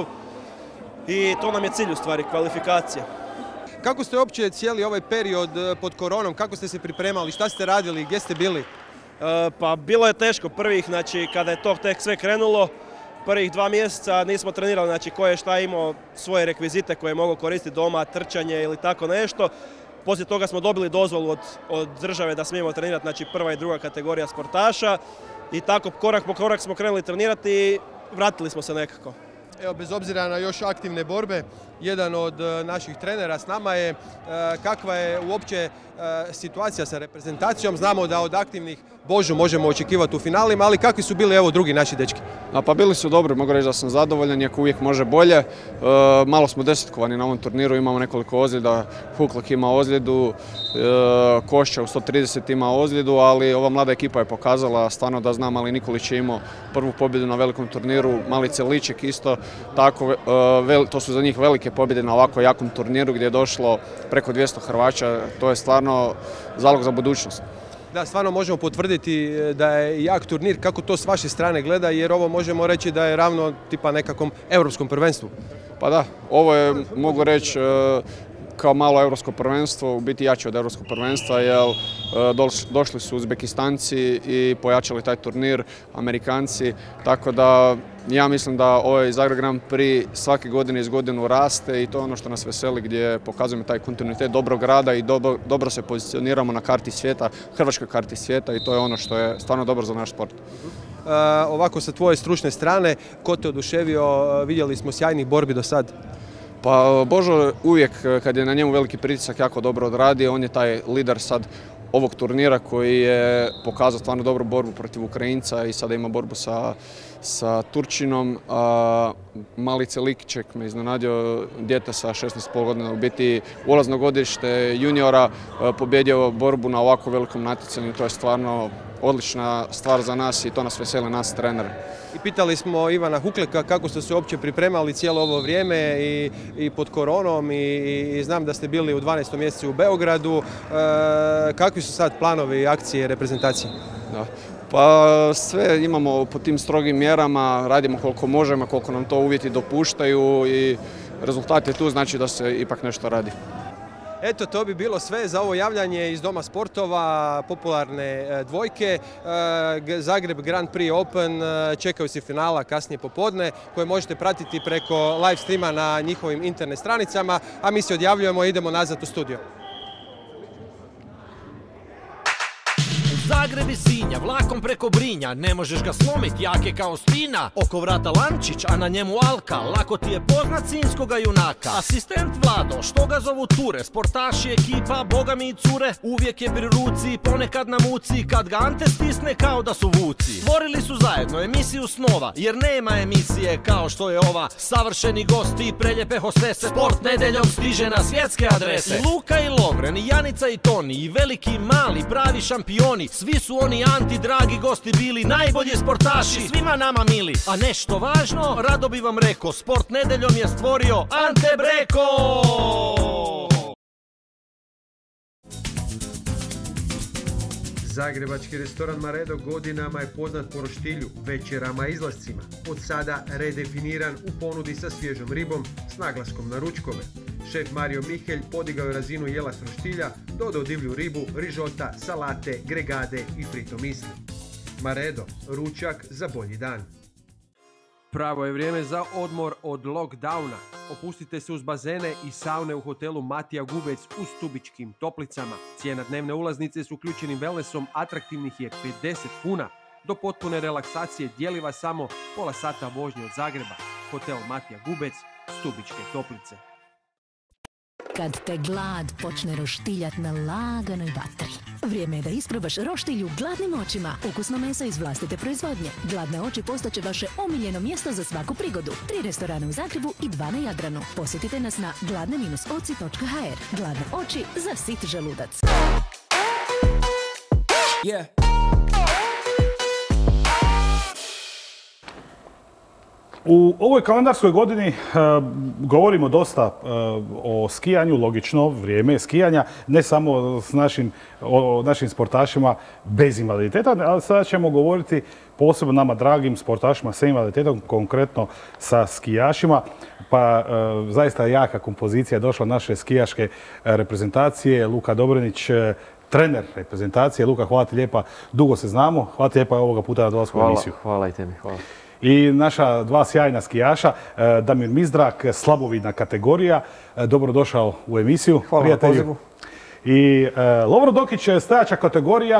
i to nam je cilj u stvari, kvalifikacija. Kako ste uopće cijeli ovaj period pod koronom, kako ste se pripremali, šta ste radili, gdje ste bili? Pa bilo je teško znači kada je to tek sve krenulo, prvih 2 mjeseca nismo trenirali, znači ko je šta imao svoje rekvizite koje je mogao koristiti doma, trčanje ili tako nešto. Poslije toga smo dobili dozvolu od države da smijemo trenirati, znači 1. i 2. kategorija sportaša i tako korak po korak smo krenuli trenirati i vratili smo se nekako. Evo, bez obzira na još aktivne borbe, jedan od naših trenera s nama je. Kakva je uopće situacija sa reprezentacijom? Znamo da od aktivnih Božu možemo očekivati u finalima, ali kakvi su bili evo drugi naši dečki? Pa bili su dobri, mogu reći da sam zadovoljan, iako uvijek može bolje. Malo smo desetkovani na ovom turniru, imamo nekoliko ozljeda, Huklek ima ozljedu, Košća u 130 ima ozljedu, ali ova mlada ekipa je pokazala stvarno da znam, ali Nikolić je imao prvu pobjedu na velikom turniru, Malice Liček isto tako, to su za njih velike pobjede na ovako jakom turniru gdje je došlo preko 200 Hrvaća, to je stvarno zalog za budućnost. Da, stvarno možemo potvrditi da je jak turnir. Kako to s vaše strane gleda, jer ovo možemo reći da je ravno tipa nekakvom europskom prvenstvu? Pa da, ovo je, mogu reći, kao malo europsko prvenstvo, u biti jače od europskog prvenstva, jer došli su Uzbekistanci i pojačali taj turnir, Amerikanci, tako da ja mislim da ovaj Zagreb Grand Prix svake godine iz godinu raste i to je ono što nas veseli, gdje pokazujemo taj kontinuitet dobrog rada i dobro se pozicioniramo na karti svijeta, hrvatskoj karti svijeta i to je ono što je stvarno dobro za naš sport. Ovako sa tvoje stručne strane, ko te oduševio, vidjeli smo sjajnih borbi do sad? Pa Božo uvijek kad je na njemu veliki pritisak jako dobro odradio, on je taj lider sad ovog turnira koji je pokazao stvarno dobru borbu protiv Ukrajinca i sada ima borbu sa Turčinom. Malice Likićek me iznenadio, dijete sa 16,5 godina, u biti ulazno godište juniora, pobjedio borbu na ovako velikom natjecanju. To je stvarno odlična stvar za nas i to nas veseli, nas trenere. I pitali smo Ivana Hukleka kako ste se uopće pripremali cijelo ovo vrijeme i pod koronom i znam da ste bili u 12. mjesecu u Beogradu. Kakvi su sad planovi i akcije reprezentacije? Da. Pa sve imamo po tim strogim mjerama, radimo koliko možemo, koliko nam to uvjeti dopuštaju i rezultat je tu, znači da se ipak nešto radi. Eto, to bi bilo sve za ovo javljanje iz Doma sportova, popularne dvojke. Zagreb Grand Prix Open čekaju se finala kasnije popodne, koje možete pratiti preko live streama na njihovim internet stranicama, a mi se odjavljujemo i idemo nazad u studio. Zagreb i Sinja, vlakom preko Brinja, ne možeš ga slomit, jak je kao spina. Oko vrata Lančić, a na njemu Alka, lako ti je poznat sinjskoga junaka. Asistent Vlado, što ga zovu Ture, sportaši, ekipa, boga mi i cure. Uvijek je pri ruci, ponekad na muci, kad ga Ante stisne kao da su vuci. Stvorili su zajedno emisiju snova, jer nema emisije kao što je ova. Savršeni gosti, preljepe hostese, sport nedeljom stiže na svjetske adrese. I Luka i Lovren, i Janica i Toni, i veliki i mali, pravi šampioni. Svi su oni Anti, dragi gosti bili, najbolji sportaši, svima nama mili. A nešto važno, rado bi vam rekao, sport nedeljom je stvorio Ante Breko! Zagrebački restoran Maredo godinama je poznat po roštilju, večerama i izlascima. Od sada redefiniran u ponudi sa svježom ribom s naglaskom na ručkove. Šef Mario Mihelj podigao je razinu jela s roštilja, dodao divlju ribu, rižota, salate, gregade i fritomisli. Maredo, ručak za bolji dan. Pravo je vrijeme za odmor od lockdowna. Opustite se uz bazene i saune u hotelu Matija Gubec u Stubičkim Toplicama. Cijena dnevne ulaznice s uključenim wellnessom atraktivnih je 50 kuna. Do potpune relaksacije dijeli vas samo pola sata vožnje od Zagreba. Hotel Matija Gubec, Stubičke Toplice. Kad te glad počne roštiljat na laganoj vatri. Vrijeme je da isprobaš roštilju gladnim očima. Ukusno meso iz vlastite proizvodnje. Gladne oči postaće vaše omiljeno mjesto za svaku prigodu. 3 restorana u Zagrebu i 2 na Jadranu. Posjetite nas na gladne-oci.hr. Gladne oči za sit želudac. Yeah. U ovoj kalendarskoj godini govorimo dosta o skijanju, logično, vrijeme je skijanja, ne samo s našim sportašima bez invaliditeta, ali sada ćemo govoriti posebno nama dragim sportašima sa invaliditetom, konkretno sa skijašima. Pa zaista jaka kompozicija je došla naše skijaške reprezentacije. Luka Dobranić, trener reprezentacije. Luka, hvala ti lijepa, dugo se znamo, hvala ti lijepa ovoga puta na dolasku u emisiju. Hvala i tebi, hvala. I naša dva sjajna skijaša, Damir Mizdrak, slabovidna kategorija, dobrodošao u emisiju. Hvala na pozivu. I Lovro Dokić, stajača kategorija,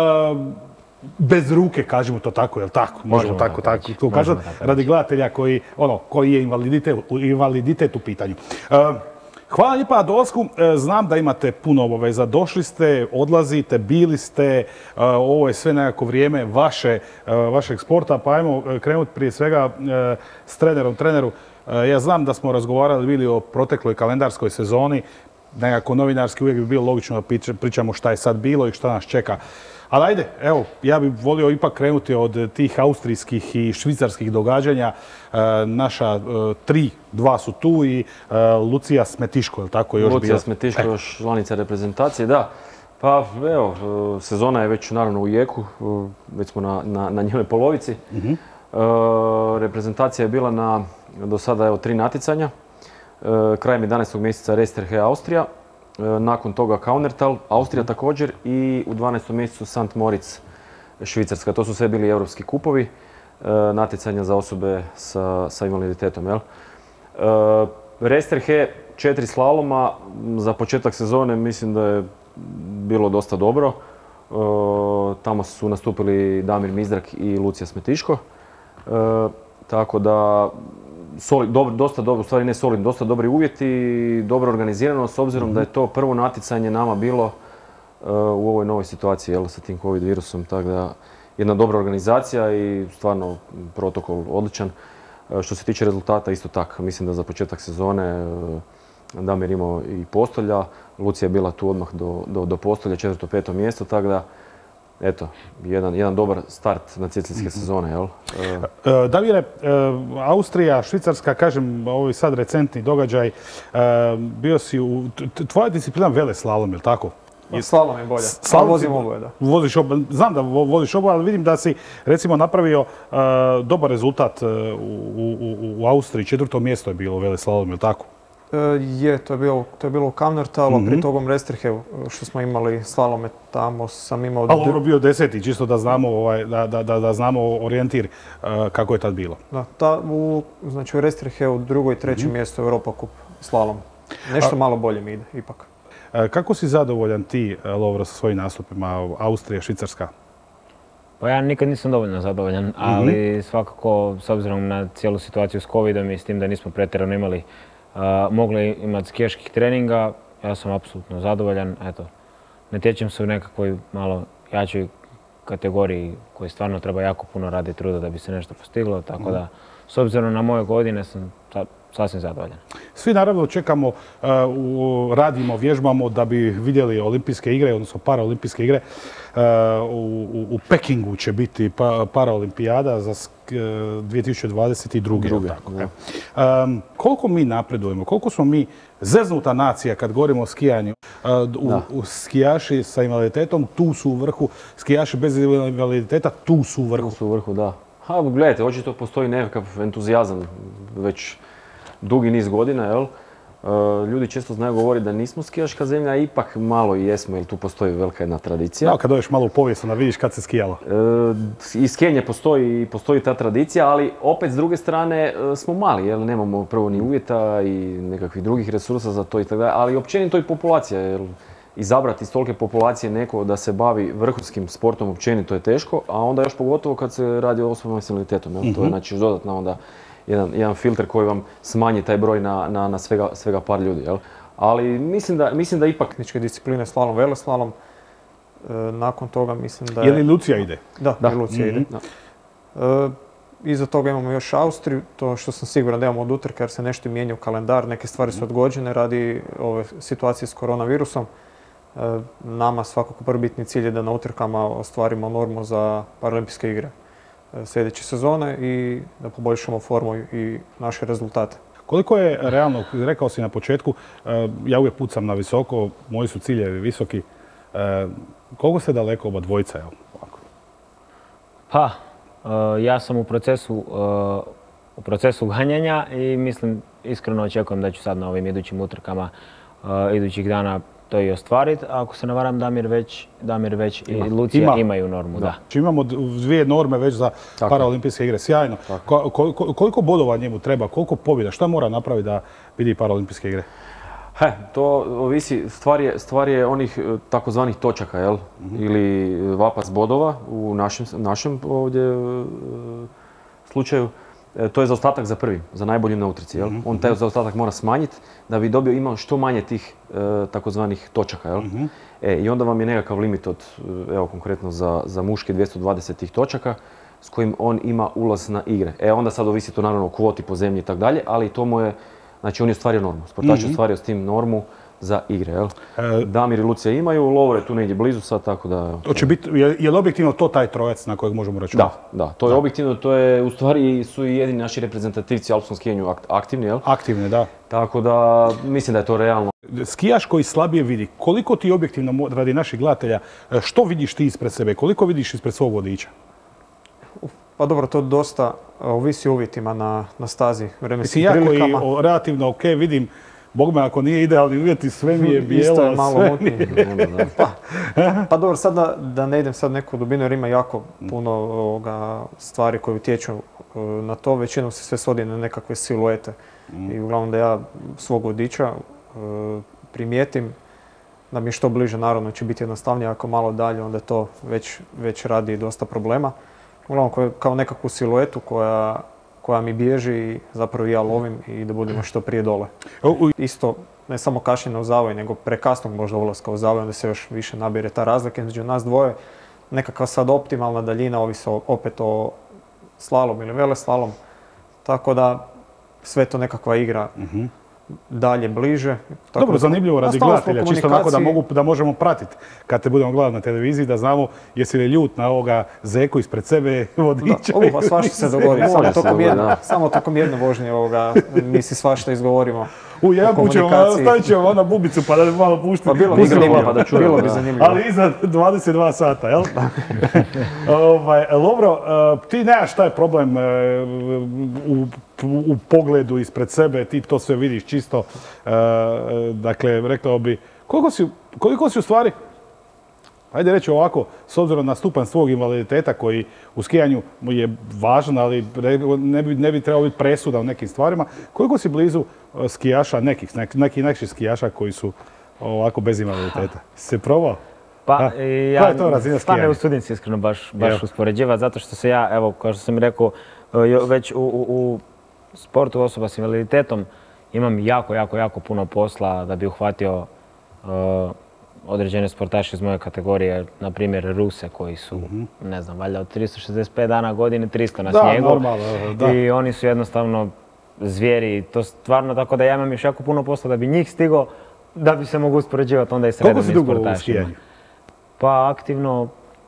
bez ruke, kažemo to tako, jel tako? Možemo tako kazati, radi gledatelja koji je invaliditet u pitanju. Hvala lijepa na dolasku. Znam da imate puno obaveza. Došli ste, odlazite, bili ste. Ovo je sve nekako vrijeme vašeg sporta. Pa ajmo krenuti prije svega s treneru. Ja znam da smo razgovarali bili o protekloj kalendarskoj sezoni. Nekako novinarski uvijek bi bilo logično da pričamo šta je sad bilo i šta nas čeka. Ali ajde, evo, ja bih volio ipak krenuti od tih austrijskih i švicarskih događanja. Naša 2 su tu i Lucija Smetiško, je li tako još bila? Lucija Smetiško, još članica reprezentacije, da. Pa evo, sezona je već naravno u jeku, već smo na njenoj polovici. Reprezentacija je bila do sada 3 natjecanja. Krajem 11. mjeseca Resterhe Austrija. Nakon toga Kaunertal, Austrija također i u 12. mjesecu St. Moritz, Švicarska. To su sve bili europski kupovi, natjecanja za osobe sa invaliditetom. Resterhe, 4 slaloma, za početak sezone mislim da je bilo dosta dobro. Tamo su nastupili Damir Mizdrak i Lucija Smetiško. Tako da dosta dobro, u stvari ne solidno, dosta dobri uvjeti, dobro organizirano s obzirom da je to prvo natjecanje nama bilo u ovoj novoj situaciji sa tim COVID virusom, tako da jedna dobra organizacija i stvarno protokol odličan. Što se tiče rezultata isto tako, mislim da za početak sezone Damir imao i postolja, Lucija je bila tu odmah do postolja, 4. 5. mjesto, tako da eto, jedan dobar start natjecateljske sezone, jel? Damire, Austrija, Švicarska, kažem, ovo je sad recentni događaj, bio si tvoja disciplina veleslalom, jel tako? Slalom je bolje, ali vozim oboje, da. Znam da voziš oboje, ali vidim da si recimo napravio dobar rezultat u Austriji, 4. mjesto je bilo u veleslalomu, je li tako? To je bilo u Kamnertalu, pri togom Restrihevu što smo imali slalome, tamo sam imao... Ali ono bio 10. čisto da znamo, da znamo orijentir kako je tad bilo. Da, znači u Restrihevu 2. i 3. mjesto Europa Cup slalom. Nešto malo bolje mi ide, ipak. Kako si zadovoljan ti, Lovro, sa svojim nastupima Austrija, Švicarska? Pa ja nikad nisam dovoljno zadovoljan, ali svakako s obzirom na cijelu situaciju s covidom i s tim da nismo pretjerano imali mogli imati skijaških treninga, ja sam apsolutno zadovoljan. Eto, ne tječem se u nekakvoj malo jačoj kategoriji koji stvarno treba jako puno raditi truda da bi se nešto postiglo, tako da s obzirom na moje godine sam sasvim zadovoljan. Svi naravno čekamo, radimo, vježbamo da bi vidjeli olimpijske igre, odnosno paraolimpijske igre. U Pekingu će biti paraolimpijada za 2022. Koliko mi napredujemo, koliko smo mi zeznuta nacija kad govorimo o skijanju. Skijaši sa invaliditetom tu su u vrhu, skijaši bez invaliditeta tu su u vrhu. Tu su u vrhu, da. Gledajte, očito postoji nekakav entuzijazam već dugi niz godina, jel? Ljudi često znaju govoriti da nismo skijaška zemlja, ipak malo i jesmo, jer tu postoji velika jedna tradicija. Da, kad dođeš malo u povijest, onda vidiš kad se skijalo. I skijanje postoji ta tradicija, ali opet s druge strane smo mali, jer nemamo prvo ni uvjeta i nekakvih drugih resursa za to i tako dalje, ali općenito i populacija, jer izabrati iz tolike populacije neko da se bavi vrhunskim sportom općenito je teško, a onda još pogotovo kad se radi o osobama s invaliditetom. To je znači još dodatno onda jedan filter koji vam smanji taj broj na svega par ljudi. Jel? Ali mislim da ipak... Tehničke discipline, slalom, veleslalom, nakon toga mislim da je... Je li Lucija ide? Da, Lucija ide. Iza toga imamo još Austriju, to što sam siguran da imamo od utrka jer se nešto mijenja u kalendar, neke stvari su odgođene radi ove situacije s koronavirusom. Nama svakako prvi bitni cilj je da na utrkama ostvarimo normu za paraolimpijske igre sljedeće sezone i da poboljšamo formu i naše rezultate. Koliko je realno, rekao si na početku, ja uvijek pucam na visoko, moji su ciljevi visoki. Koliko ste daleko oba dvojica? Pa, ja sam u procesu ganjanja i mislim, iskreno očekujem da ću sad na ovim idućim utrkama idućih dana to i ostvariti. Ako se ne varam, Damir već i Lucija imaju normu. Da. Imamo 2 norme već za paraolimpijske igre. Sjajno. Koliko bodova njemu treba, koliko pobjeda, šta mora napraviti da vidi paraolimpijske igre? To ovisi, stvar je onih takozvanih točaka, jel? Ili vapac bodova u našem ovdje slučaju. To je zaostatak za prvim, za najboljim na utrci. Jel? On taj zaostatak mora smanjiti da bi imao što manje tih takozvanih točaka. Jel? I onda vam je nekakav limit od, evo konkretno za muške 220 tih točaka s kojim on ima ulaz na igre. Onda sad ovisi to naravno o kvoti po zemlji i tako dalje, ali to mu je, znači on je ostvario normu. Sportač je ostvario s tim normu za igre. Jel? Damir i Lucija imaju, Lovro je tu negdje blizu sad, tako da... Je li objektivno to taj trojac na kojeg možemo računati? Da, to je objektivno, to je u stvari su i jedini naši reprezentativci u alpskom skijanju aktivni, jel? Aktivni, da. Tako da mislim da je to realno. Skijaš koji slabije vidi, koliko ti objektivno radi naših gledatelja, što vidiš ti ispred sebe, koliko vidiš ispred svog vodiča? Pa dobro, to dosta ovisi o uvjetima na stazi, vremenskim prilikama. Ja koji relativno ok vidim, Bog me, ako nije idealni uvjeti, sve mi je bijelo, isto je malo mutnije. Pa dobro, sad da ne idem sad neku dubinu jer ima jako puno stvari koje utječu na to. Većinom se sve svodi na nekakve siluete. I uglavnom da ja svog vodiča primijetim da mi je što bliže, naravno će biti jednostavnije, ako malo dalje onda to već radi dosta problema. Uglavnom kao nekakvu siluetu koja mi bježi i zapravo ja lovim i da budemo što prije dole. Isto, ne samo kašnjenja u zavoj, nego prekasnog možda ulaska u zavoj, onda se još više nabire ta razlika između nas dvoje. Nekakva sad optimalna daljina, ovisi opet o slalom ili veleslalom. Tako da sve to nekakva igra dalje, bliže. Tako Dobro, zanimljivo radi stalno smo u gledatelja, čisto onako komunikaciji. da možemo pratiti kad te budemo gledati na televiziji, da znamo jesi li ljut na ovoga zeku ispred sebe, vodiča. Pa svašta se dogodi, samo tokom jedne vožnje mi si svašta izgovorimo. Jedan put ćemo, stavit ćemo ono bubicu pa da malo puštiti. Pa bilo bi zanimljivo. Ali iza 22 sata, jel? Lovro, ti nemaš taj problem u pogledu ispred sebe, ti to sve vidiš čisto. Dakle, rekao bi, koliko si u stvari, ajde reći ovako, s obzirom na stupanj svog invaliditeta koji u skijanju je važan, ali ne bi trebao biti presuda u nekim stvarima, koliko si blizu skijaša, nekih skijaša koji su ovako bez invaliditeta? Si se probao? Pa ja stvarno ne usudim se iskreno baš uspoređivati, zato što se ja, evo, kao što sam rekao, već u sportu osoba s invaliditetom imam jako puno posla da bi uhvatio određene sportaše iz moje kategorije, na primjer Ruse koji su, ne znam, valjda od 365 dana godine 300 na snijegu. I oni su jednostavno zvijeri, to stvarno tako da ja imam još jako puno posla da bi njih stigao, da bi se mogu uspoređivati onda i s redovnim sportašima. Koliko si dugo u skijanju? Pa aktivno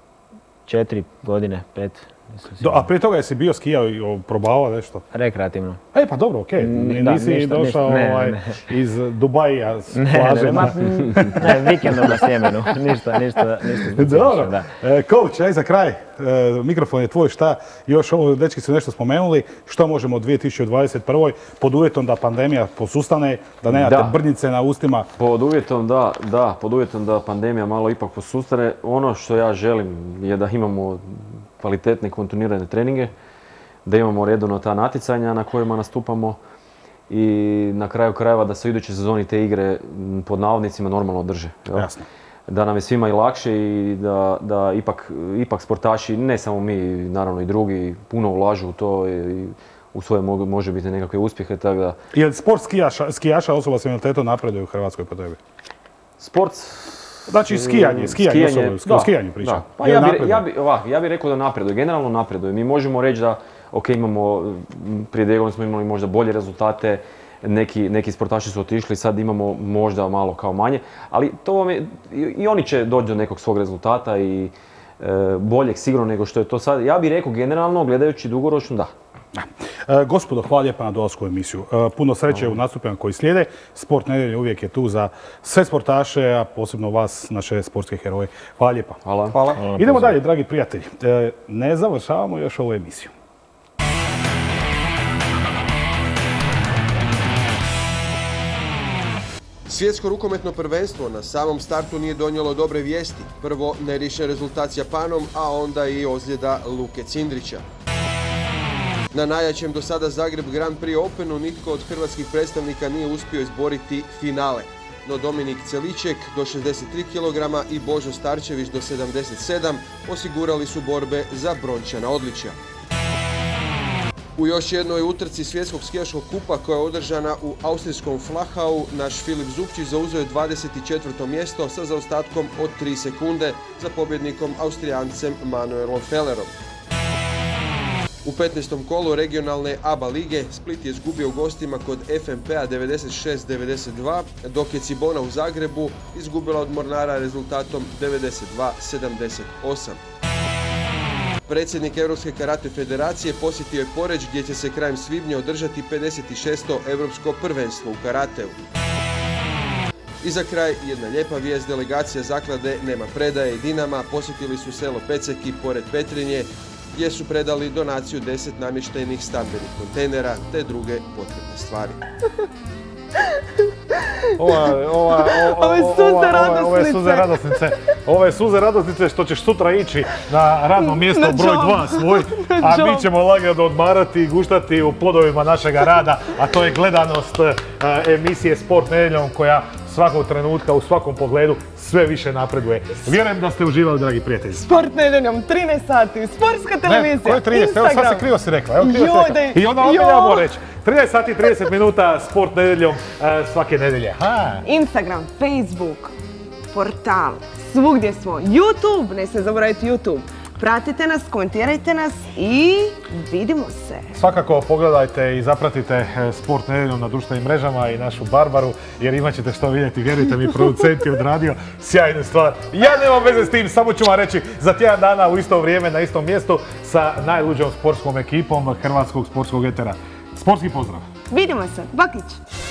4 godine, 5. A prije toga jesi bio skijao i probavao nešto? Rekreativno. Pa dobro, okej. Nisi došao iz Dubaija s plaže? Ne, vikendom na Sjemenu. Ništa. Dobro. Coach, aj za kraj. Mikrofon je tvoj. Šta još ovo, dečki su nešto spomenuli. Što možemo u 2021. pod uvjetom da pandemija posustane, da nemate brnjice na ustima? Pod uvjetom da pandemija malo ipak posustane. Ono što ja želim je da imamo kvalitetne kontinuirane treninge, da imamo redovno ta natjecanja na kojima nastupamo i na kraju krajeva da se u idućoj sezoni te igre pod navodnicima normalno održe. Jasno. Da nam je svima i lakše i da ipak sportaši, ne samo mi, naravno i drugi, puno ulažu u to i u svoje može biti nekakve uspjehe. Je li sport skijaša osoba s invaliditetom napreduje u Hrvatskoj po tebi? Sport... Znači skijanje pričam. Pa ja bih rekao da napreduje, generalno napreduje. Mi možemo reći da, imamo, prije 2 godine smo imali možda bolje rezultate, neki sportaši su otišli, sad imamo možda malo kao manje, ali i oni će doći do nekog svog rezultata i boljeg sigurno nego što je to sad. Ja bih rekao generalno, gledajući dugoročno, da. Gospodo, hvala lijepa na dolasku u emisiju. Puno sreće u nastupima koji slijede. Sport Nedjelje uvijek je tu za sve sportaše, a posebno vas, naše sportske heroje. Hvala lijepa. Hvala. Idemo dalje, dragi prijatelji. Ne završavamo još ovu emisiju. Svjetsko rukometno prvenstvo na samom startu nije donijelo dobre vijesti. Prvo, neriješen rezultat s Japanom, a onda i ozljeda Luke Cindrića. Na najjačem do sada Zagreb Grand Prix Openu nitko od hrvatskih predstavnika nije uspio izboriti finale. No Dominik Celiček do 63 kg i Božo Starčević do 77 osigurali su borbe za brončana odličja. U još jednoj utrci svjetskog skijaškog kupa koja je održana u austrijskom Flachau, naš Filip Zubčić zauzeo je 24. mjesto sa zaostatkom od 3 sekunde za pobjednikom Austrijancem Manuelom Fellerom. U 15. kolu regionalne ABA lige Split je izgubio u gostima kod FNP-a 96-92, dok je Cibona u Zagrebu izgubila od Mornara rezultatom 92-78. Predsjednik Europske karate federacije posjetio je Poreč gdje će se krajem svibnja održati 56. europsko prvenstvo u karateu. I za kraj jedna lijepa vijest, delegacija zaklade Nema predaje i Dinama posjetili su selo Peceki pored Petrinje gdje su predali donaciju 10 namještajnih stambenih kontejnera te druge potrebne stvari. Ove suze radosnice što ćeš sutra ići na radno mjesto broj 2 svoj, a mi ćemo lagano odmarati i guštati u plodovima našega rada, a to je gledanost emisije Sport Nedjeljom koja svakog trenutka, u svakom pogledu sve više napreduje. Vjerujem da ste uživali, dragi prijatelji. Sport Nedjeljom, 13 sati, sportska televizija, Instagram. Evo sad se krivo si rekla. I onda opet ja moram reći. 13 sati, 30 minuta, Sport Nedjeljom svake nedjelje. Instagram, Facebook, portal, svugdje smo. YouTube, ne se zaboraviti YouTube. Pratite nas, komentirajte nas i vidimo se. Svakako pogledajte i zapratite Sport nedjeljom na društvenim mrežama i našu Barbaru, jer imat ćete što vidjeti, vjerujte mi, producent je odradio sjajnu stvar. Ja nemam veze s tim, samo ću vam reći za tjedan dana u isto vrijeme na istom mjestu sa najluđom sportskom ekipom Hrvatskog sportskog etera. Sportski pozdrav! Vidimo se, Bakić!